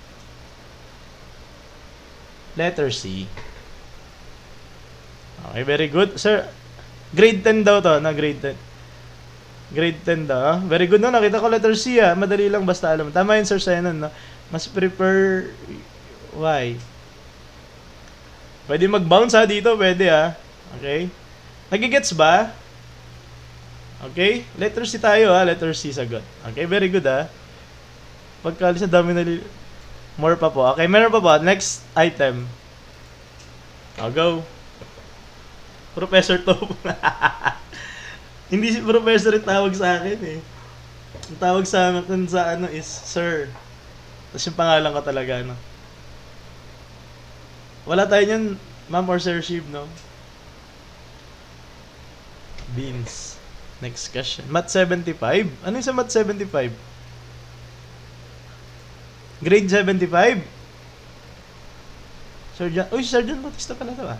C. Okay, very good. Sir, grade 10 daw to, na grade 10. Grade 10 daw. Very good, no? Nakita ko letter C, ah. Madali lang, basta alam. Tama yun, Sir Senon, no? Mas prefer... Why? Pwede mag-bounce, ha, dito. Pwede, ha. Okay? Nagigets ba? Okay? Letter C tayo, ha. Letter C sagot. Okay? Very good, ha. Pagkalis na dami more pa po. Okay, meron pa po. Next item. I'll go. Professor Top. Hindi si Professor yung tawag sa akin, eh. Ang tawag sa akin sa is Sir. Tapos yung pangalan ko talaga, no. Wala tayo niyan, ma'am or Sir Shib, no? Beans. Next question. Math 75? Ano yung sa Math 75? Grade 75? Sir John... Uy, Sir John Bautista pala ito, ah.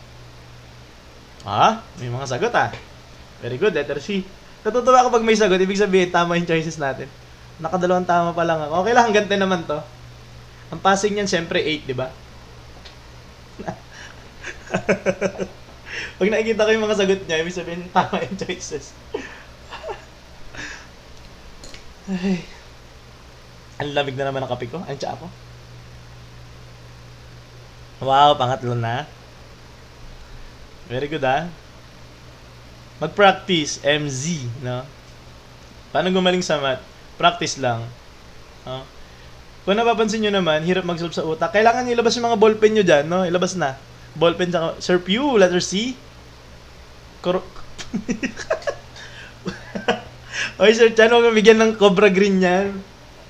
May mga sagot, ah. Very good, letter C. Natutuwa kapag may sagot, ibig sabihin, tama yung choices natin. Nakadalawang tama pa lang ako. Okay lang, hanggang 10 naman to. Ang passing niyan, syempre 8, di ba? Pag nakikita ko yung mga sagot niya, ibig sabihin, tama yung choices. Ay, ang lamig na naman ang kape ko. Ang tsa ako. Wow, pangatlo na. Very good, ah. Mag-practice, MZ, no? Paano gumaling sa math? Practice lang. Oh. Kung napapansin nyo naman, hirap mag-solve sa utak. Kailangan nyo ilabas yung mga ballpen nyo dyan, no? Ilabas na. Ballpen sa Sir Pew, letter C. Oy, Sir Chan, huwag bigyan ng Cobra Green yan.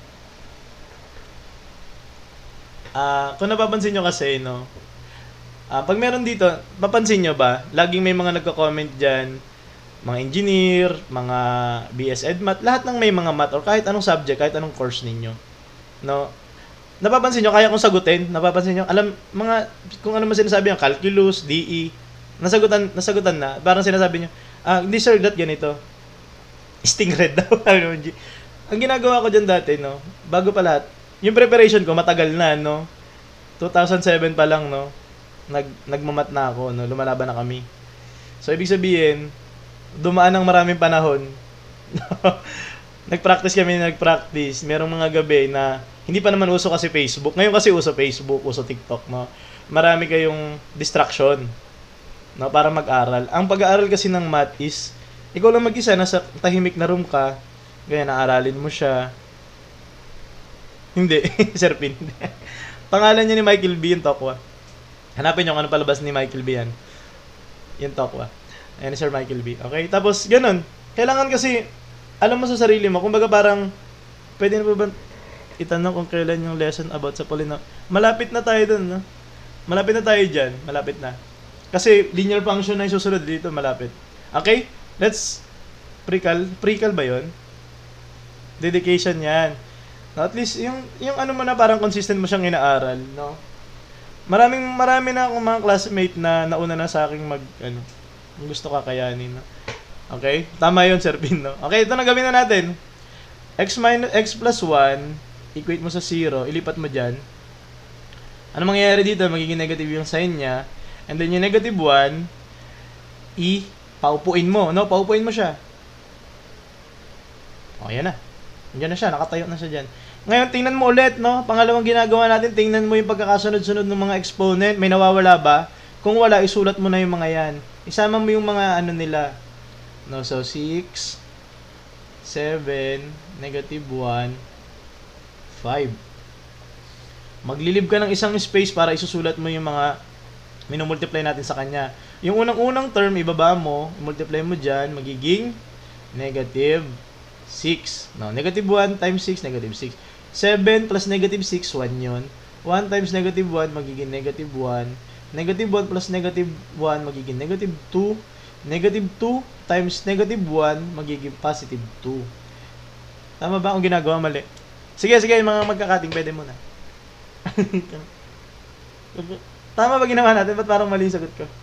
Kung napapansin nyo kasi, no? Pag meron dito, papansin nyo ba, laging may mga nagko-comment dyan, mga engineer, mga BS EdMath, lahat ng may mga math or kahit anong subject, kahit anong course ninyo. No? Napapansin nyo, kaya kong sagutin, napapansin nyo, alam, mga, kung ano man sinasabi nyo, calculus, DE, nasagutan na, parang sinasabi nyo, hindi sir, that ganito. Stingray daw. Ang ginagawa ko dyan dati, no, bago pa lahat, yung preparation ko, matagal na, no, 2007 pa lang, no, nagmamat na ako, no, lumalaban na kami. So, ibig sabihin, dumaan ng maraming panahon. Nagpractice. Merong mga gabi na hindi pa naman uso kasi Facebook. Ngayon kasi uso Facebook, uso TikTok, no. Marami kayong distraction, no, para mag-aral. Ang pag-aaral kasi ng math is ikaw lang mag-isa, nasa tahimik na room ka, ganyan, naaralin mo siya. Hindi, Sir Pin. Pangalan niya ni Michael B. yung Tokwa. Hanapin nyo kung ano palabas ni Michael B. yan. Yung Tokwa. Ayan, Sir Michael B. Okay? Tapos, ganun. Kailangan kasi, alam mo sa sarili mo, kumbaga parang, pwede na ba itanong kung kailan yung lesson about sa polynomial. Malapit na tayo dun, no? Malapit na tayo dyan. Malapit na. Kasi, linear function na yung susunod dito, malapit. Okay? Let's, pre-cal ba yun? Dedication yan. No, at least, yung ano mo na parang consistent mo siyang inaaral, no? Marami na akong mga classmate na nauna na sa aking gusto kakayanin, no? Okay? Tama yun, Sir Pin, no? Okay, ito na gawin na natin. X plus 1, equate mo sa 0, ilipat mo dyan. Ano mangyayari dito? Magiging negative yung sign niya. And then yung negative 1, paupuin mo, no? Paupuin mo siya. O, yan na. Diyan na siya, nakatayo na siya dyan. Ngayon, tingnan mo ulit, no? Pangalawang ginagawa natin, tingnan mo yung pagkakasunod-sunod ng mga exponent. May nawawala ba? Kung wala, isulat mo na yung mga yan. Isama mo yung mga nila. No, so, 6, 7, negative 1, 5. Maglilib ka ng isang space para isusulat mo yung mga minumultiply natin sa kanya. Yung unang-unang term, ibaba mo, multiply mo dyan, magiging negative 6. No, negative 1 times 6, negative 6. 7 plus negative 6, 1 yun. 1 times negative 1, magiging negative 1. Negative 1 plus negative 1, magiging negative 2. Negative 2 times negative 1, magiging positive 2. Tama ba kung ginagawa mali? Sige, mga magkakating, pwede mo na. Tama ba ginawa natin? Ba't parang mali yung sagot ko?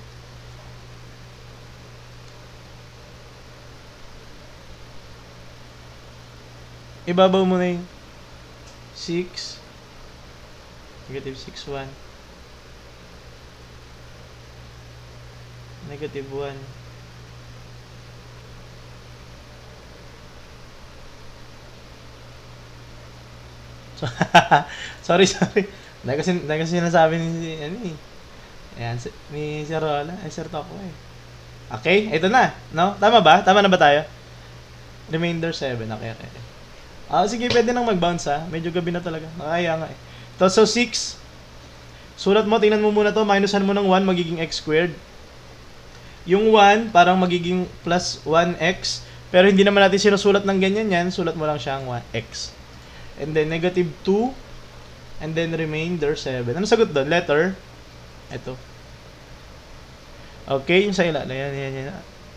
Ibabaw mo na yung 6, negative 6, 1, negative 1, sorry. Dahil kasi sinasabi ni ayan, ni Sir Rola, Sir Toko eh. Okay, ito na, no? Tama ba? Tama na ba tayo? Remainder 7, okay. Sige, pwede nang mag-bounce, ha? Medyo gabi na talaga. Nakakaya nga eh. So, 6. Sulat mo, tingnan mo muna to. Minusan mo ng 1, magiging x squared. Yung 1, parang magiging plus 1x. Pero hindi naman natin sinusulat ng ganyan yan. Sulat mo lang siyang 1x. And then, negative 2. And then, remainder 7. Ano sagot doon? Letter? Ito. Okay, yung sa ilalim. Yan.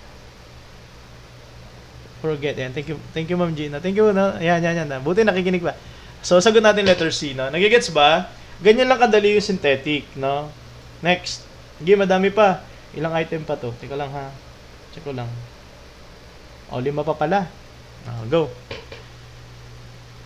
Forget yan. Thank you Ma'am Gina. Thank you na. Yan. Buti nakikinig pa. So sagot natin letter C, no. Nagigets ba? Ganyan lang kadali yung synthetic, no. Next. Sige, madami pa. Ilang item pa to? Teka lang ha. Check ko lang. 5 pa pala. Go.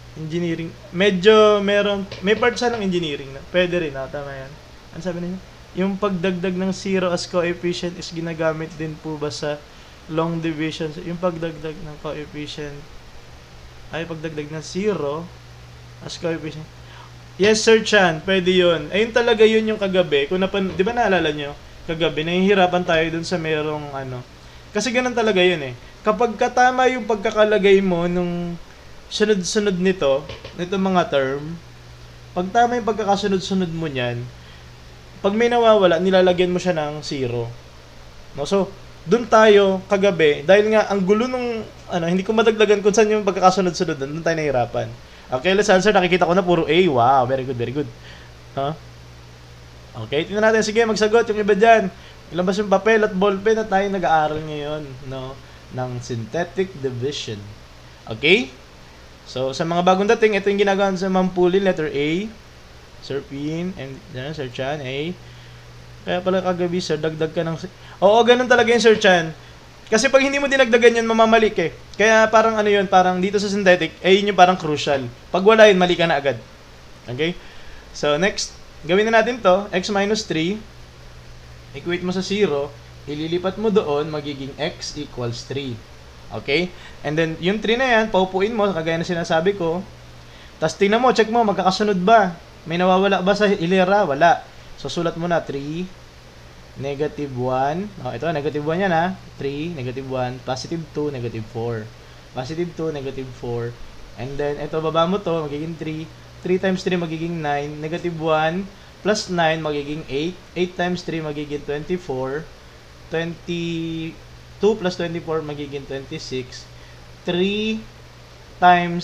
Engineering. Medyo may part siya ng engineering na. Pwede rin, tama yan. Ano sabi niyo? yung pagdagdag ng 0 as coefficient is ginagamit din po ba sa long division? Yung pagdagdag ng coefficient ay pagdagdag ng 0 as coefficient. Yes, Sir Chan, pwede yun. Ayun talaga yun yung kagabi. Kung di ba naalala nyo? Kagabi, nahihirapan tayo dun sa merong ano. Kasi ganun talaga yun eh. Kapag katama yung pagkakalagay mo nung sunod-sunod nito mga term, pag tama yung pagkakasunod-sunod mo niyan, pag may nawawala, nilalagyan mo siya ng 0. No? So, dun tayo kagabi, dahil nga ang gulo nung hindi ko madagdagan kung saan yung pagkakasunod-sunod dun tayo nahirapan. Okay, let's answer. Nakikita ko na puro A. Wow, very good, very good. Huh? Okay, tingnan natin. Sige, magsagot yung iba dyan. Ilabas yung papel at ballpen na tayo nag-aaral ngayon, no? Ng synthetic division. Okay? So, sa mga bagong dating, ito yung ginagawa sa Mampuli, letter A. Sir Pin, and Sir Chan, A. Kaya pala kagabi, sir, dagdag ka ng... Oo, ganun talaga yung Sir Chan. Kasi pag hindi mo dinagdagan yun, mamamalik eh. Kaya parang yun, parang dito sa synthetic, yun yung parang crucial. Pag wala yun, mali ka na agad. Okay? So, next, gawin na natin to, x minus 3. Equate mo sa 0, ililipat mo doon, magiging x equals 3. Okay? And then, yung 3 na yan, paupuin mo, kagaya na sinasabi ko. Tapos, tingnan mo, check mo, magkakasunod ba? May nawawala ba sa hilera? Wala. So, sulat mo na 3. Negative 1. Oh, ito, negative 1 yan ha. 3, negative 1, positive 2, negative 4. Positive 2, negative 4. And then, ito, baba mo to, magiging 3. 3 times 3 magiging 9. Negative 1 plus 9 magiging 8. 8 times 3 magiging 24. 22 plus 24 magiging 26. 3 times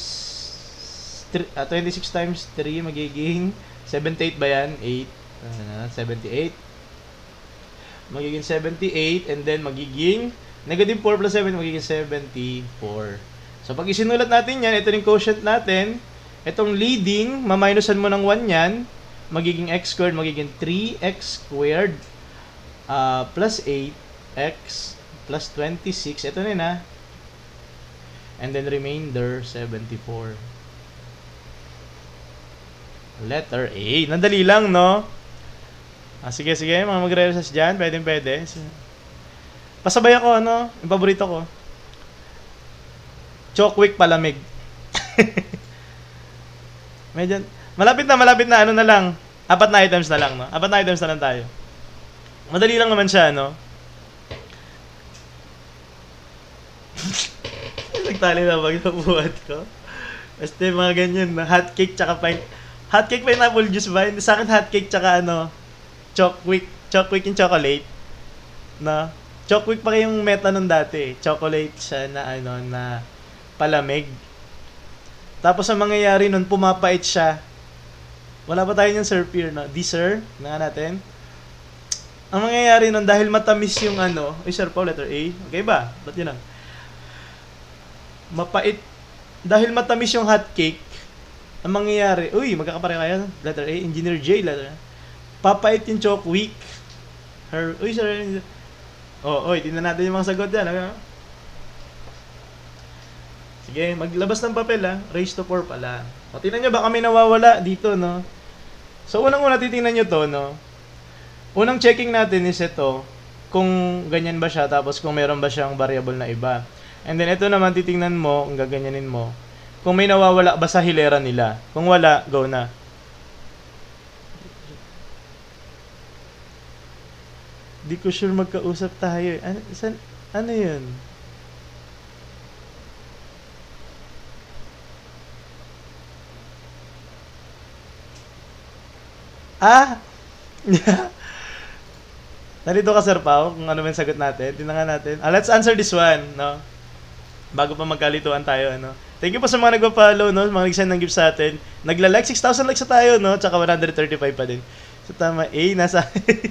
26 times 3 magiging 78 ba yan? 8. 78. Magiging 78 and then magiging negative 4 plus 7 magiging 74. So pag isinulat natin yan, ito yung quotient natin. Itong leading, maminusan mo ng 1 yan. Magiging x squared, magiging 3x squared plus 8x plus 26. Ito na yun ha. And then remainder 74. Letter A. Nadali lang, no? Sige, mga magre-research dyan. Pwede. Pasabay ako, yung paborito ko. Chokwick palamig. Medyo, malapit na, na lang. 4 na items na lang, no? 4 na items na lang tayo. Madali lang naman siya, no? Nagtali na pagkabuhat ko. Basta mga ganyan, hot cake tsaka hot cake pineapple juice ba? Sa akin hot cake tsaka Chokwick yung chocolate. Na Chokwick pa yung meta nun dati. Chocolate siya na na palamig. Tapos ang mangyayari nun, pumapait siya. Wala pa tayo ng Sir Pierre, no? Di sir, na natin. Ang mangyayari nun, dahil matamis yung Sir Paul, letter A. Okay ba? Ba't yun lang? Mapait. Dahil matamis yung hot cake, ang mangyayari, magkakapare kaya, letter A, Engineer J, letter A. Papait yung Chokwick. Sir. Tingnan natin yung mga sagot yan. Sige, maglabas ng papel Raised to 4 pala. O, tingnan nyo, baka may nawawala dito, no? So, unang-una titingnan nyo to, no? Unang checking natin is ito, kung ganyan ba siya, tapos kung meron ba siyang variable na iba. And then, ito naman, titingnan mo, kung gaganyanin mo, kung may nawawala ba sa hilera nila. Kung wala, go na. Di ko sure magkausap tayo. Ano yun? Nalito ka, Sir Pao, kung ano man sagot natin. Tingnan natin. Let's answer this one, no? Bago pa magkalituan tayo, Thank you po sa mga nagpa-follow, no? Mga nag-send ng gift sa atin. Nagla-like, 6,000 likes sa tayo, no? Tsaka 135 pa din. So, tama. nasa...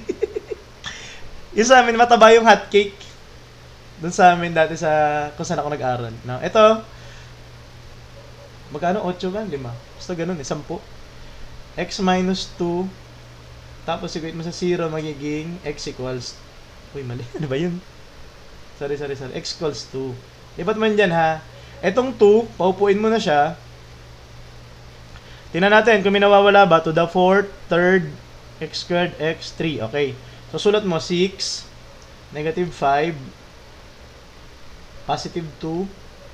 Yung sa amin, mataba yung hot cake. Doon sa amin dati kung saan ako nag-aaral. Now, ito. Magkano? 8 ba? 5? Basta ganun 10. X minus 2. Tapos, equate mo sa 0, magiging x equals... Mali. Ano ba yun? Sorry. X equals 2. Iba't man dyan, ha? Etong 2, paupuin mo na siya. Tingnan natin kung may nawawala ba to the 4th, 3rd, x squared, x 3. Okay. So, sulat mo 6, negative 5, positive 2,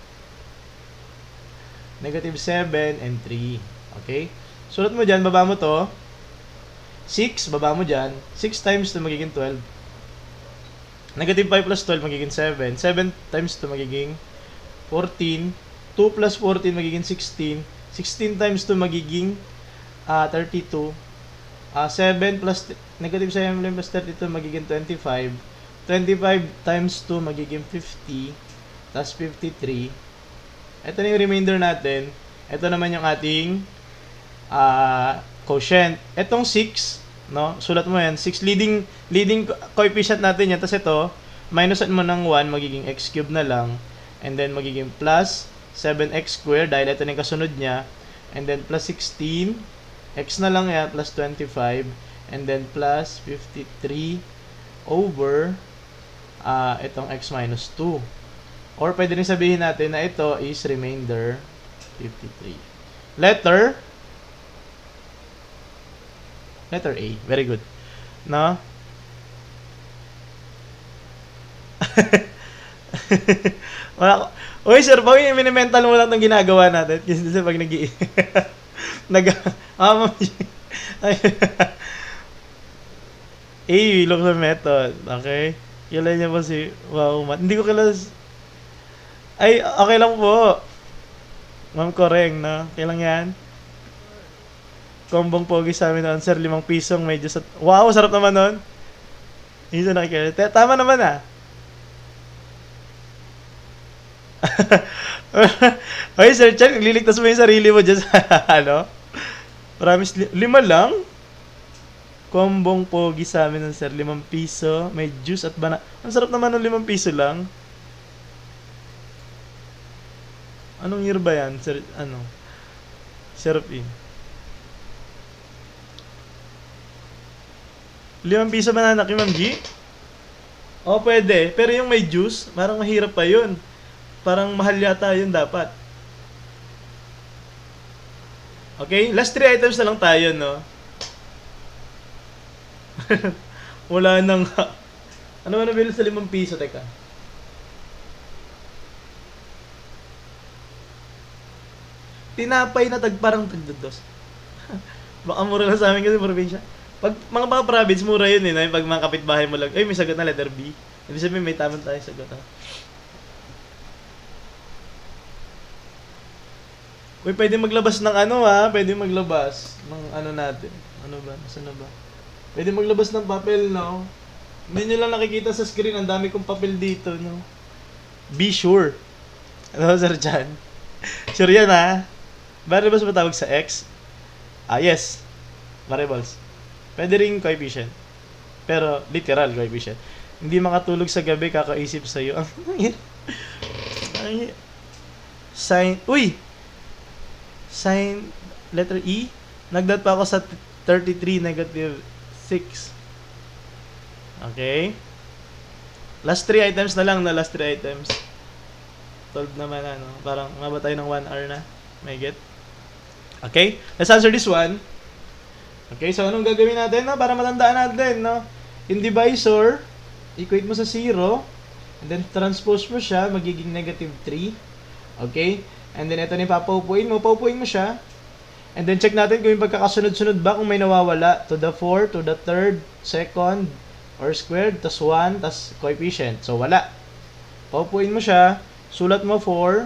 negative 7, and 3. Okay? Sulat mo dyan, baba mo to. 6, baba mo dyan. 6 times 2 magiging 12. Negative 5 plus 12 magiging 7. 7 times 2 magiging 14. 2 plus 14 magiging 16. 16 times 2 magiging 32. 7 plus negative 7 plus 32 magiging 25. 25 times 2 magiging 50. Tapos 53. Ito na yung remainder natin. Ito naman yung ating quotient. Itong 6, no? Sulat mo yan. 6 leading coefficient natin yan. Tapos ito, minusan mo ng 1, magiging x cubed na lang. And then magiging plus 7x squared dahil ito na yung kasunod niya. And then plus 16. X na lang yan, plus 25. And then plus 53 over itong x minus 2. Or pwede rin sabihin natin na ito is remainder 53. Letter A. Very good. No? Wala ko. Uy, sir, pag mini-mental mo lang itong ginagawa natin. Kasi pag A, look sa method. Okay? Kilala niya po si Wow Mat. Hindi ko kilala. Ay, okay lang po. Ma'am Koreng, no? Kailang yan? Kombong pogi sa amin noon, sir. 5 pisong medyo sa... Wow, sarap naman nun. Hindi sa nakikita. Tama naman ah. Okay, Sir Chan, liligtas mo yung sarili mo dyan sa ano? Promise, 5 lang? Kombong pogi sa amin ng sir, 5 piso, may juice at banana. Ang sarap naman ng 5 piso lang. Anong year ba yan? Sir, ano? Syrupin. 5 piso banana kay Ma'am G? O, pwede. Pero yung may juice, parang mahirap pa yun. Parang mahal yata yun dapat. Okay? Last 3 items na lang tayo, no? Wala nang... Ano ba nabili sa 5 piso? Teka. Tinapay na parang tagdados. Baka mura na sa amin kasi probinsya. Pag mga province, mura yun eh. No? Pag mga kapitbahay mo lang, ay may sagot na letter B. Ibig sabihin may tamang tayo sagot ha. Uy, pwede maglabas ng ano ha. Pwede maglabas ng ano natin. Ano ba? Saan na ba? Pwede maglabas ng papel, no? Hindi nyo lang nakikita sa screen. Ang dami kong papel dito, no? Be sure. Ano, Sir Jan? Sure yan ha. Variables ba tawag sa X? Yes. Variables. Pwede rin coefficient. Pero, literal coefficient. Hindi makatulog sa gabi, kakaisip sa'yo. Sin, uy! Sin, letter E. Nagdat pa ako sa 33 negative 6. Okay? Last 3 items na lang na last 3 items. 12 naman ano. Parang mababa tayo ng 1 hour na. May get? Okay? Let's answer this one. Okay, so anong gagawin natin no? Para matandaan natin, no? In divisor, equate mo sa 0, and then transpose mo siya, magiging negative 3. Okay? And then ito na yung papaupuin mo siya. And then check natin kung yung pagkakasunod-sunod ba, kung may nawawala. To the 4, to the 3rd, 2nd, or squared, tas 1, tas coefficient. So wala. Paupuin mo siya, sulat mo 4,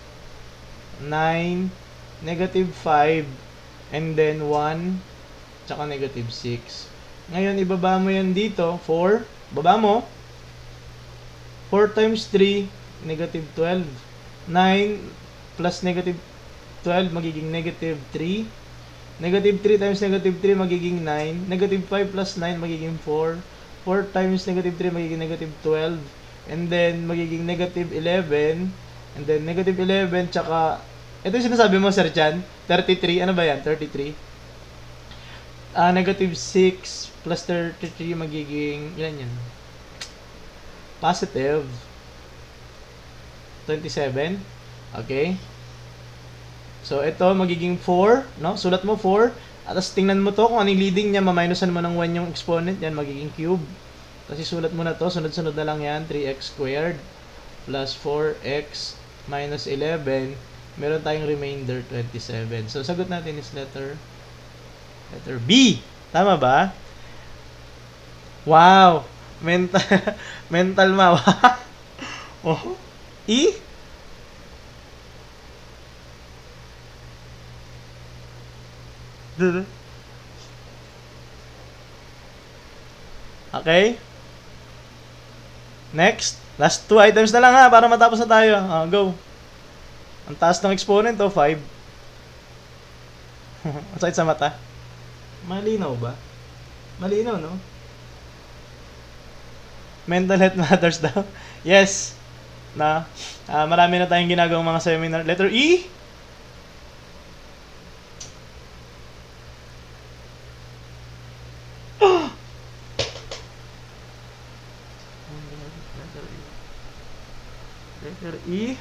9, negative 5, and then 1, tsaka negative 6. Ngayon, ibaba mo yan dito. 4. Baba mo. 4 times 3, negative 12. 9 plus negative 12, magiging negative 3. Negative 3 times negative 3, magiging 9. Negative 5 plus 9, magiging 4. 4 times negative 3, magiging negative 12. And then, magiging negative 11. And then, negative 11, tsaka... Ito yung sinasabi mo, Sir Chan. 33. Ano ba yan? 33. Negative 6 plus 33 magiging, ilan yan? Positive 27. Okay? So, ito magiging 4, no? Sulat mo 4. At tapos tingnan mo to, kung anong leading niya, maminusan mo ng 1 yung exponent, yan magiging cube. Tapos isulat mo na to, sunod-sunod na lang yan, 3x squared plus 4x minus 11. Meron tayong remainder, 27. So, sagot natin is letter B. Tama ba? Wow! Mental, mental ma. Oh, E? Okay? Next. Last 2 items na lang ha, para matapos na tayo. Go. Ang taas ng exponent, 5. Ang sakit sa mata. Malinaw ba? Malinaw, no? Mental health matters daw. Yes. Marami na tayong ginagawang mga seminar. Letter E? Letter E?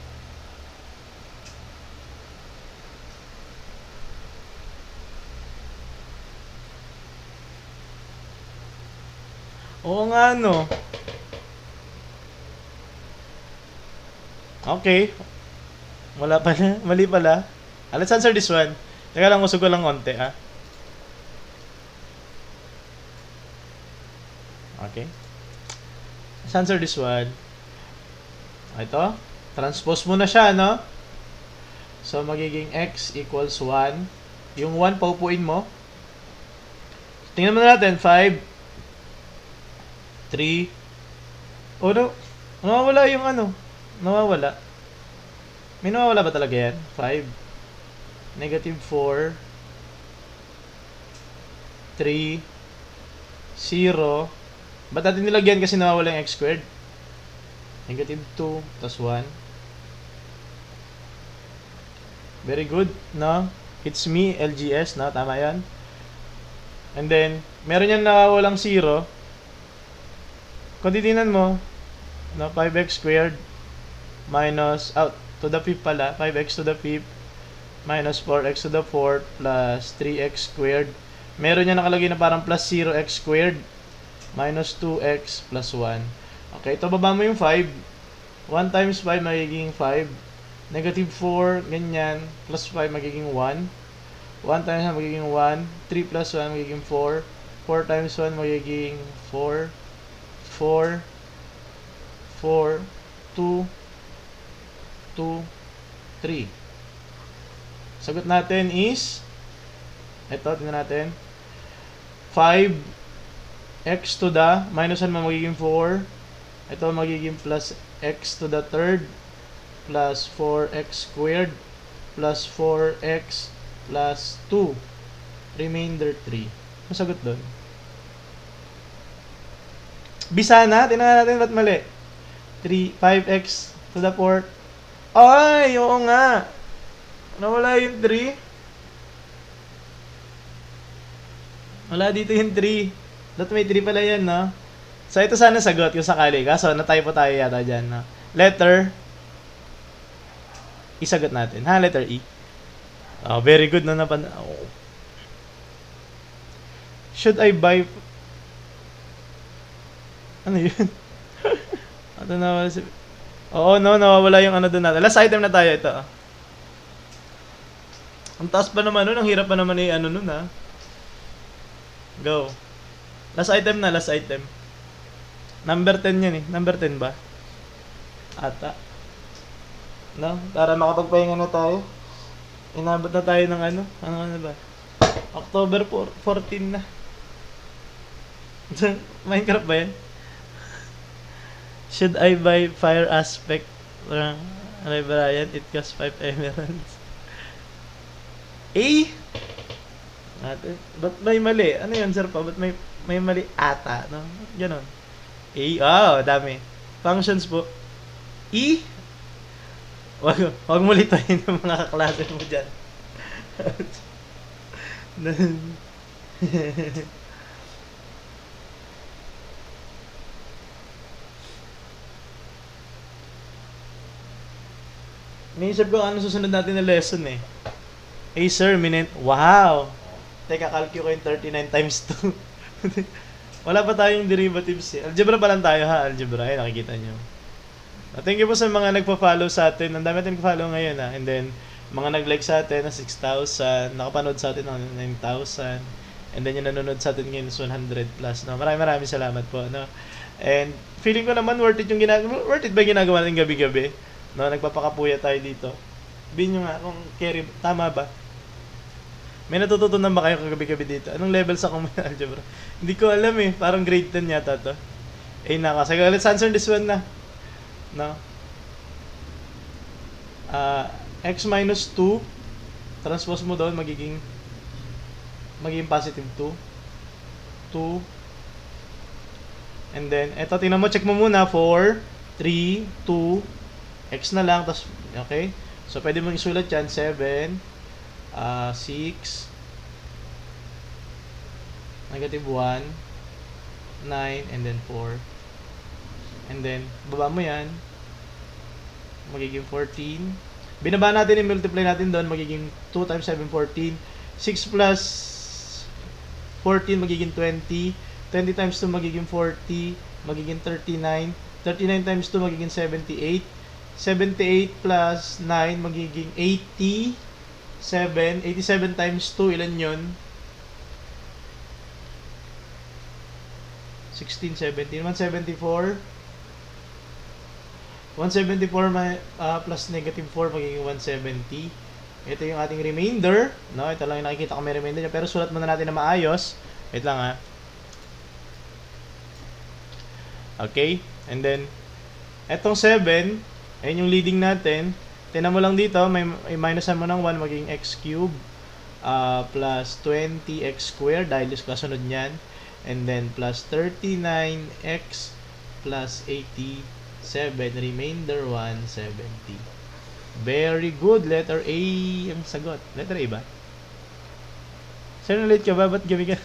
Oo nga, no. Okay. Wala pala. Mali pala. Let's answer this one. Teka lang, usog ko lang konti, ha. Okay. Let's answer this one. Ito. Transpose mo na siya, no? So, magiging x equals 1. Yung 1, paupuin mo. Tingnan mo na natin. 5. 3. Oh, no. Nawawala yung ano. Nawawala. May nawawala ba talaga yan? 5. Negative 4. 3. 0. Ba't natin nilagyan kasi nawawala yung x squared? Negative 2. Tas 1. Very good, no? It's me, LGS, no? Tama yan. And then, meron yan nawawalang 0. Kung titinan mo, no, 5x squared minus, to the 5th pala, 5x to the 5th minus 4x to the 4th plus 3x squared. Meron yan nakalagay na parang plus 0x squared minus 2x plus 1. Okay, ito baba mo yung 5. 1 times 5 magiging 5. Negative 4, ganyan, plus 5 magiging 1. 1 times 1 magiging 1. 3 plus 1 magiging 4. 4 times 1 magiging 4. 4, 4, 2, 2, 3. Sagot natin is, ito, tingnan natin, 5, x to the, minus 1 magiging 4, ito magiging plus x to the third, plus 4x squared, plus 4x plus 2, remainder 3. Ang sagot doon? Bisa na, tingnan natin ba't mali. 5x to the 4th. Ay, oo nga. Nawala yung 3. Wala dito yung 3. Dapat may 3 pala yan, no? So, ito sana sagot yung sakali. Kaso, na-typo tayo yata dyan, no? Letter. Isagot natin. Ha, letter E. Oh, very good na oh. Should I buy... Ano yun? Ito nawala si... Oo, no, nawawala yung ano doon natin. Last item na tayo, ito. Ang taas pa naman nun, ang hirap pa naman ano nun, ha. Go. Last item na, last item. Number 10 yan eh. Number 10 ba? Ata. No? Para makapagpahinga na tayo. Inabot na tayo ng ano? Ano ba? October 14 na. Minecraft ba yan? Should I buy Fire Aspect Librarian? It costs 5 emeralds. A? Ba't may mali? Ano yun, sir pa? Ba't may mali ata? No? Ganon. A? Oh, dami. Functions po. E? Wag mo litahin yung mga kaklase mo dyan. Naisip ko ano susunod natin na lesson eh. Hey sir, minute. Wow! Teka, calculate ko yung 39 times 2. Wala pa tayong derivatives eh. Algebra pa lang tayo ha, algebra. Ay, nakikita nyo. Thank you po sa mga nagpa-follow sa atin. Ang dami natin nagpa-follow ngayon ha. And then, mga nag-like sa atin na 6,000. Nakapanood sa atin ng 9,000. And then, yung nanonood sa atin ngayon is 100 plus. No? Maraming salamat po. No? And, feeling ko naman worth it yung ginagawa. Worth it ba yung ginagawa natin gabi-gabi? No? Nagpapakapuya tayo dito. Sabihin nyo nga kung carry, tama ba? May natututunan ba kayo kagabi-gabi dito? Anong level sa common algebra? Hindi ko alam eh. Parang grade 10 yata to. Eh naka. Sige, let's answer this one na. No? X minus 2. Transpose mo doon, magiging positive 2. 2. And then, eto, tingnan mo, check mo muna. 4, 3, 2. X na lang. Tas, okay? So, pwede mong isulat yan. 7. 6 negative 1 9 and then 4 and then baba mo yan magiging 14 binaba natin i-multiply natin doon magiging 2 times 7 14 6 plus 14 magiging 20 20 times 2 magiging 40 magiging 39 39 times 2 magiging 78 78 plus 9 magiging 80 87 times 2, ilan yun? 16, 17, 174. 174 plus negative 4 magiging 170. Ito yung ating remainder. No? Ito lang yung nakikita ko may remainder niya. Pero sulat muna natin na maayos. Wait lang ha. Okay. And then, etong 7, ayun yung leading natin. Tinan mo lang dito, may minusan mo ng 1 magiging x cube plus 20x squared dahil yung kasunod niyan. And then plus 39x plus 87. Remainder 170. Very good. Letter A ang sagot. Letter A ba? Sir, late ka ba? Ba't gabi ka?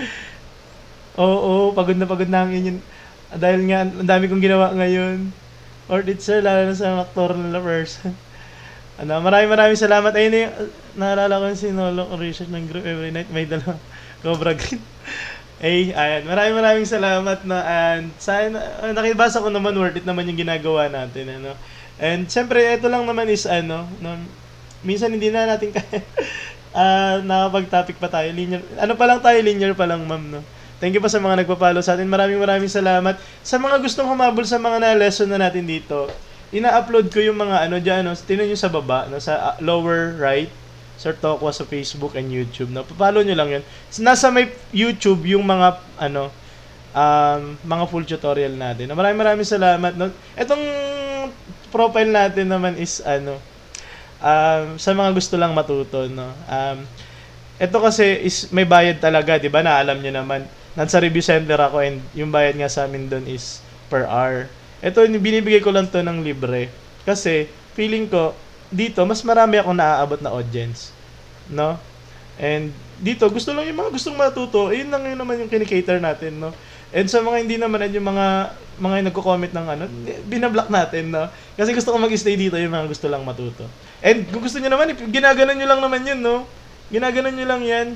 Oo, pagod na ang inyo. Dahil nga, ang dami kong ginawa ngayon. Or it sir, lalo na sa nocturnal person. Maraming salamat. Ayun na yung, naalala ko yung sinolong research ng group every night. May dalawang Cobra Green. Ay, ayan. Maraming salamat na. And sana, nakibasa ko naman worth it naman yung ginagawa natin. Ano? And siyempre, ito lang naman is no, minsan hindi na natin kaya nakapag-topic pa tayo. Linear, pa lang tayo, linear pa lang ma'am. No? Thank you pa sa mga nagpa-follow sa atin. Maraming salamat. Sa mga gustong humabol sa mga na-lesson na natin dito, ina-upload ko yung mga dyan, tinan nyo sa baba, sa lower right, Sir Tokwa sa Facebook and YouTube. Follow nyo lang yun. Nasa may YouTube yung mga, mga full tutorial natin. Maraming salamat. No? Itong profile natin naman is, sa mga gusto lang matuto, no? Ito kasi is may bayad talaga, di ba? Naalam nyo naman. Nasa review center ako and yung bayad nga sa amin doon is per hour. Ito, binibigay ko lang to ng libre. Kasi, feeling ko, dito, mas marami akong naaabot na audience. No? And, dito, gusto lang yung mga gustong matuto, yun lang yun naman yung kinikater natin, no? And sa mga hindi naman, yung mga nagko-comment ng binablock natin, no? Kasi gusto ko mag-stay dito, yung mga gusto lang matuto. And, kung gusto nyo naman, ginaganon nyo lang naman yun, no? Ginaganon nyo lang yan.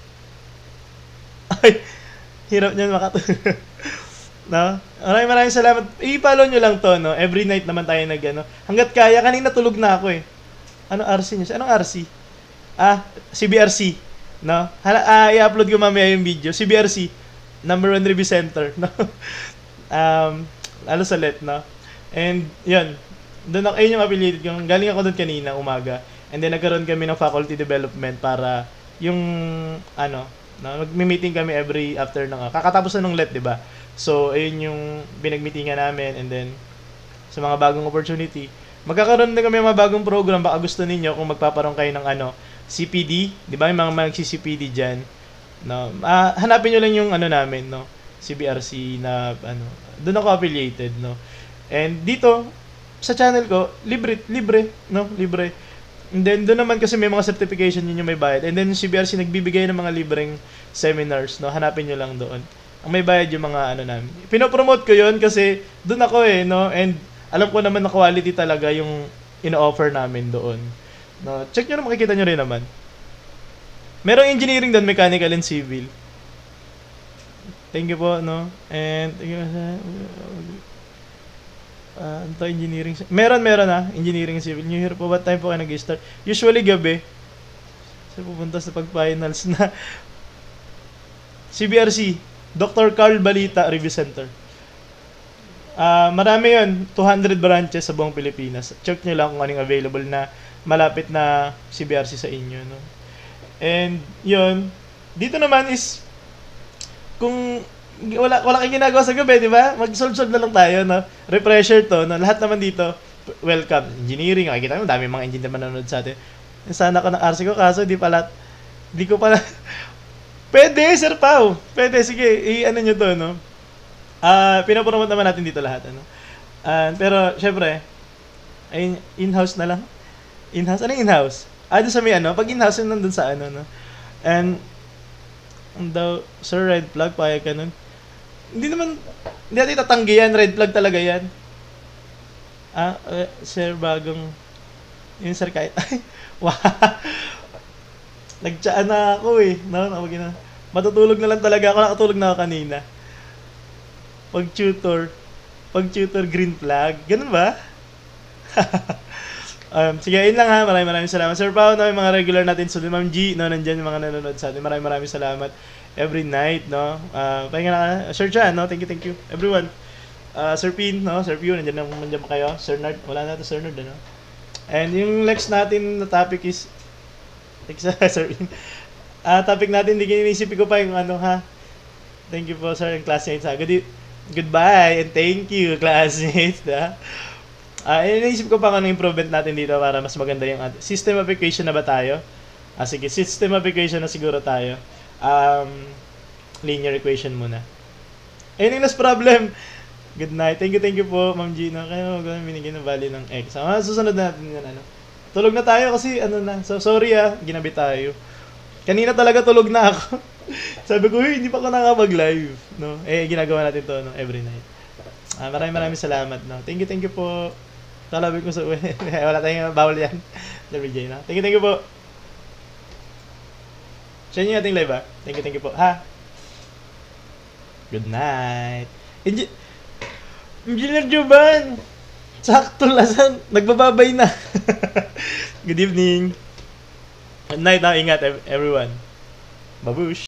Ay, hirap nyan makatulog. No? Maraming salamat. I-follow nyo lang to, no? Every night naman tayo hanggat kaya, kanina tulog na ako eh. Ano RC nyo? Anong RC? CBRC. No? I-upload ko mamaya yung video. CBRC. Number 1 Review Center. No? Lalo sa let, no? And, yun. Ayun yung affiliated ko. Galing ako doon kanina, umaga. And then, nagkaroon kami ng faculty development para yung, mag-meeting kami every after kakatapos na ng let, di ba? So, ayun yung binag-meetingan namin and then sa mga bagong opportunity. Magkakaroon din kami ng mga bagong program baka gusto ninyo kung magpaparoon kayo ng CPD, 'di ba? Yung mga magsi-CPD diyan. No, hanapin niyo lang yung namin, no. CBRC na doon ako affiliated, no. And dito sa channel ko, libre, no, libre. And then doon naman kasi may mga certification yun yung may bayad. And then yung CBRC nagbibigay ng mga libreng seminars, no. Hanapin niyo lang doon. Ang may bayad yung mga namin. Pinopromote ko yun kasi doon ako no? And alam ko naman na quality talaga yung ino-offer namin doon. No? Check nyo na, makikita nyo rin naman. Merong engineering doon, mechanical and civil. Thank you po, no? And, thank you, engineering. Meron engineering and civil. New Year po, what time po kayo nag-start? Usually gabi. So, pupunta sa pag-finals na. CBRC, Dr. Carl Balita Review Center. Marami yun, 200 branches sa buong Pilipinas. Check nyo lang kung anong available na malapit na CBRC sa inyo, no? And yun, dito naman is kung wala kang ginagawa sa gabi, di ba? Mag-solve na lang tayo, no? Refresher to, no? Lahat naman dito, welcome. Engineering, nakikita mo, dami mga engineer manonood sa atin. Sana ako ng RC ko, kaso di ko pala, pwede, Sir Pao. Pwede, sige, i-ano nyo to, no? Pinapromote naman natin dito lahat, ano? Pero, syempre, ay, in-house na lang. In-house? Ano in-house? Doon sa may ano? Pag in-house, yun nandun sa ano, no? And, daw, Sir, red flag, payag ka nun. Hindi natin tatanggi yan, red flag talaga yan. Sir, bagong, yun, Sir, kahit, ay, wow. Nagtsaan na ako eh. No, matutulog na lang talaga ako, nakatulog na ako kanina. Pag tutor, green flag. Ganun ba? Sige, yun lang ha. Maraming salamat. Sir Pao, no, yung mga regular natin. So, Ma'am G, no, nandyan yung mga nanonood sa atin. Maraming salamat. Every night, no. Pahinga na ka. Sir Chan, no. Thank you. Everyone. Sir Pin, no. Sir Pio, nandiyan pa kayo. Sir Nard, wala na to, Sir Nard, no. And yung next natin na topic is, Sir Pin. Topic natin, hindi kinisipin ko pa yung ano, ha. Thank you po, sir, yung classmates, ha. Goodbye, and thank you, classmates, ha. Iniisip ko pa kung ano improvement natin dito para mas maganda yung system of equation na ba tayo? Sige, system of equation na siguro tayo. Linear equation muna. Yung last problem. Good night. Thank you po, Ma'am Gina. Kaya magandang binigyan ng value ng x. Susunod natin yun, ano. Tulog na tayo kasi ano na. So, sorry ginabi tayo. Kanina talaga tulog na ako. Sabi ko, hindi pa ako nakapag-live. No? Ginagawa natin to, no? Every night. Maraming salamat, no? Thank you po. Talabig ko sa wala tayong bawal yan. Thank you po. Share nyo ating live, ha? Thank you po. Ha? Good night. Engineer Juban! Sakto lasan. Nagbababay na. Good evening. Good night, ha? Ingat, everyone. Babush.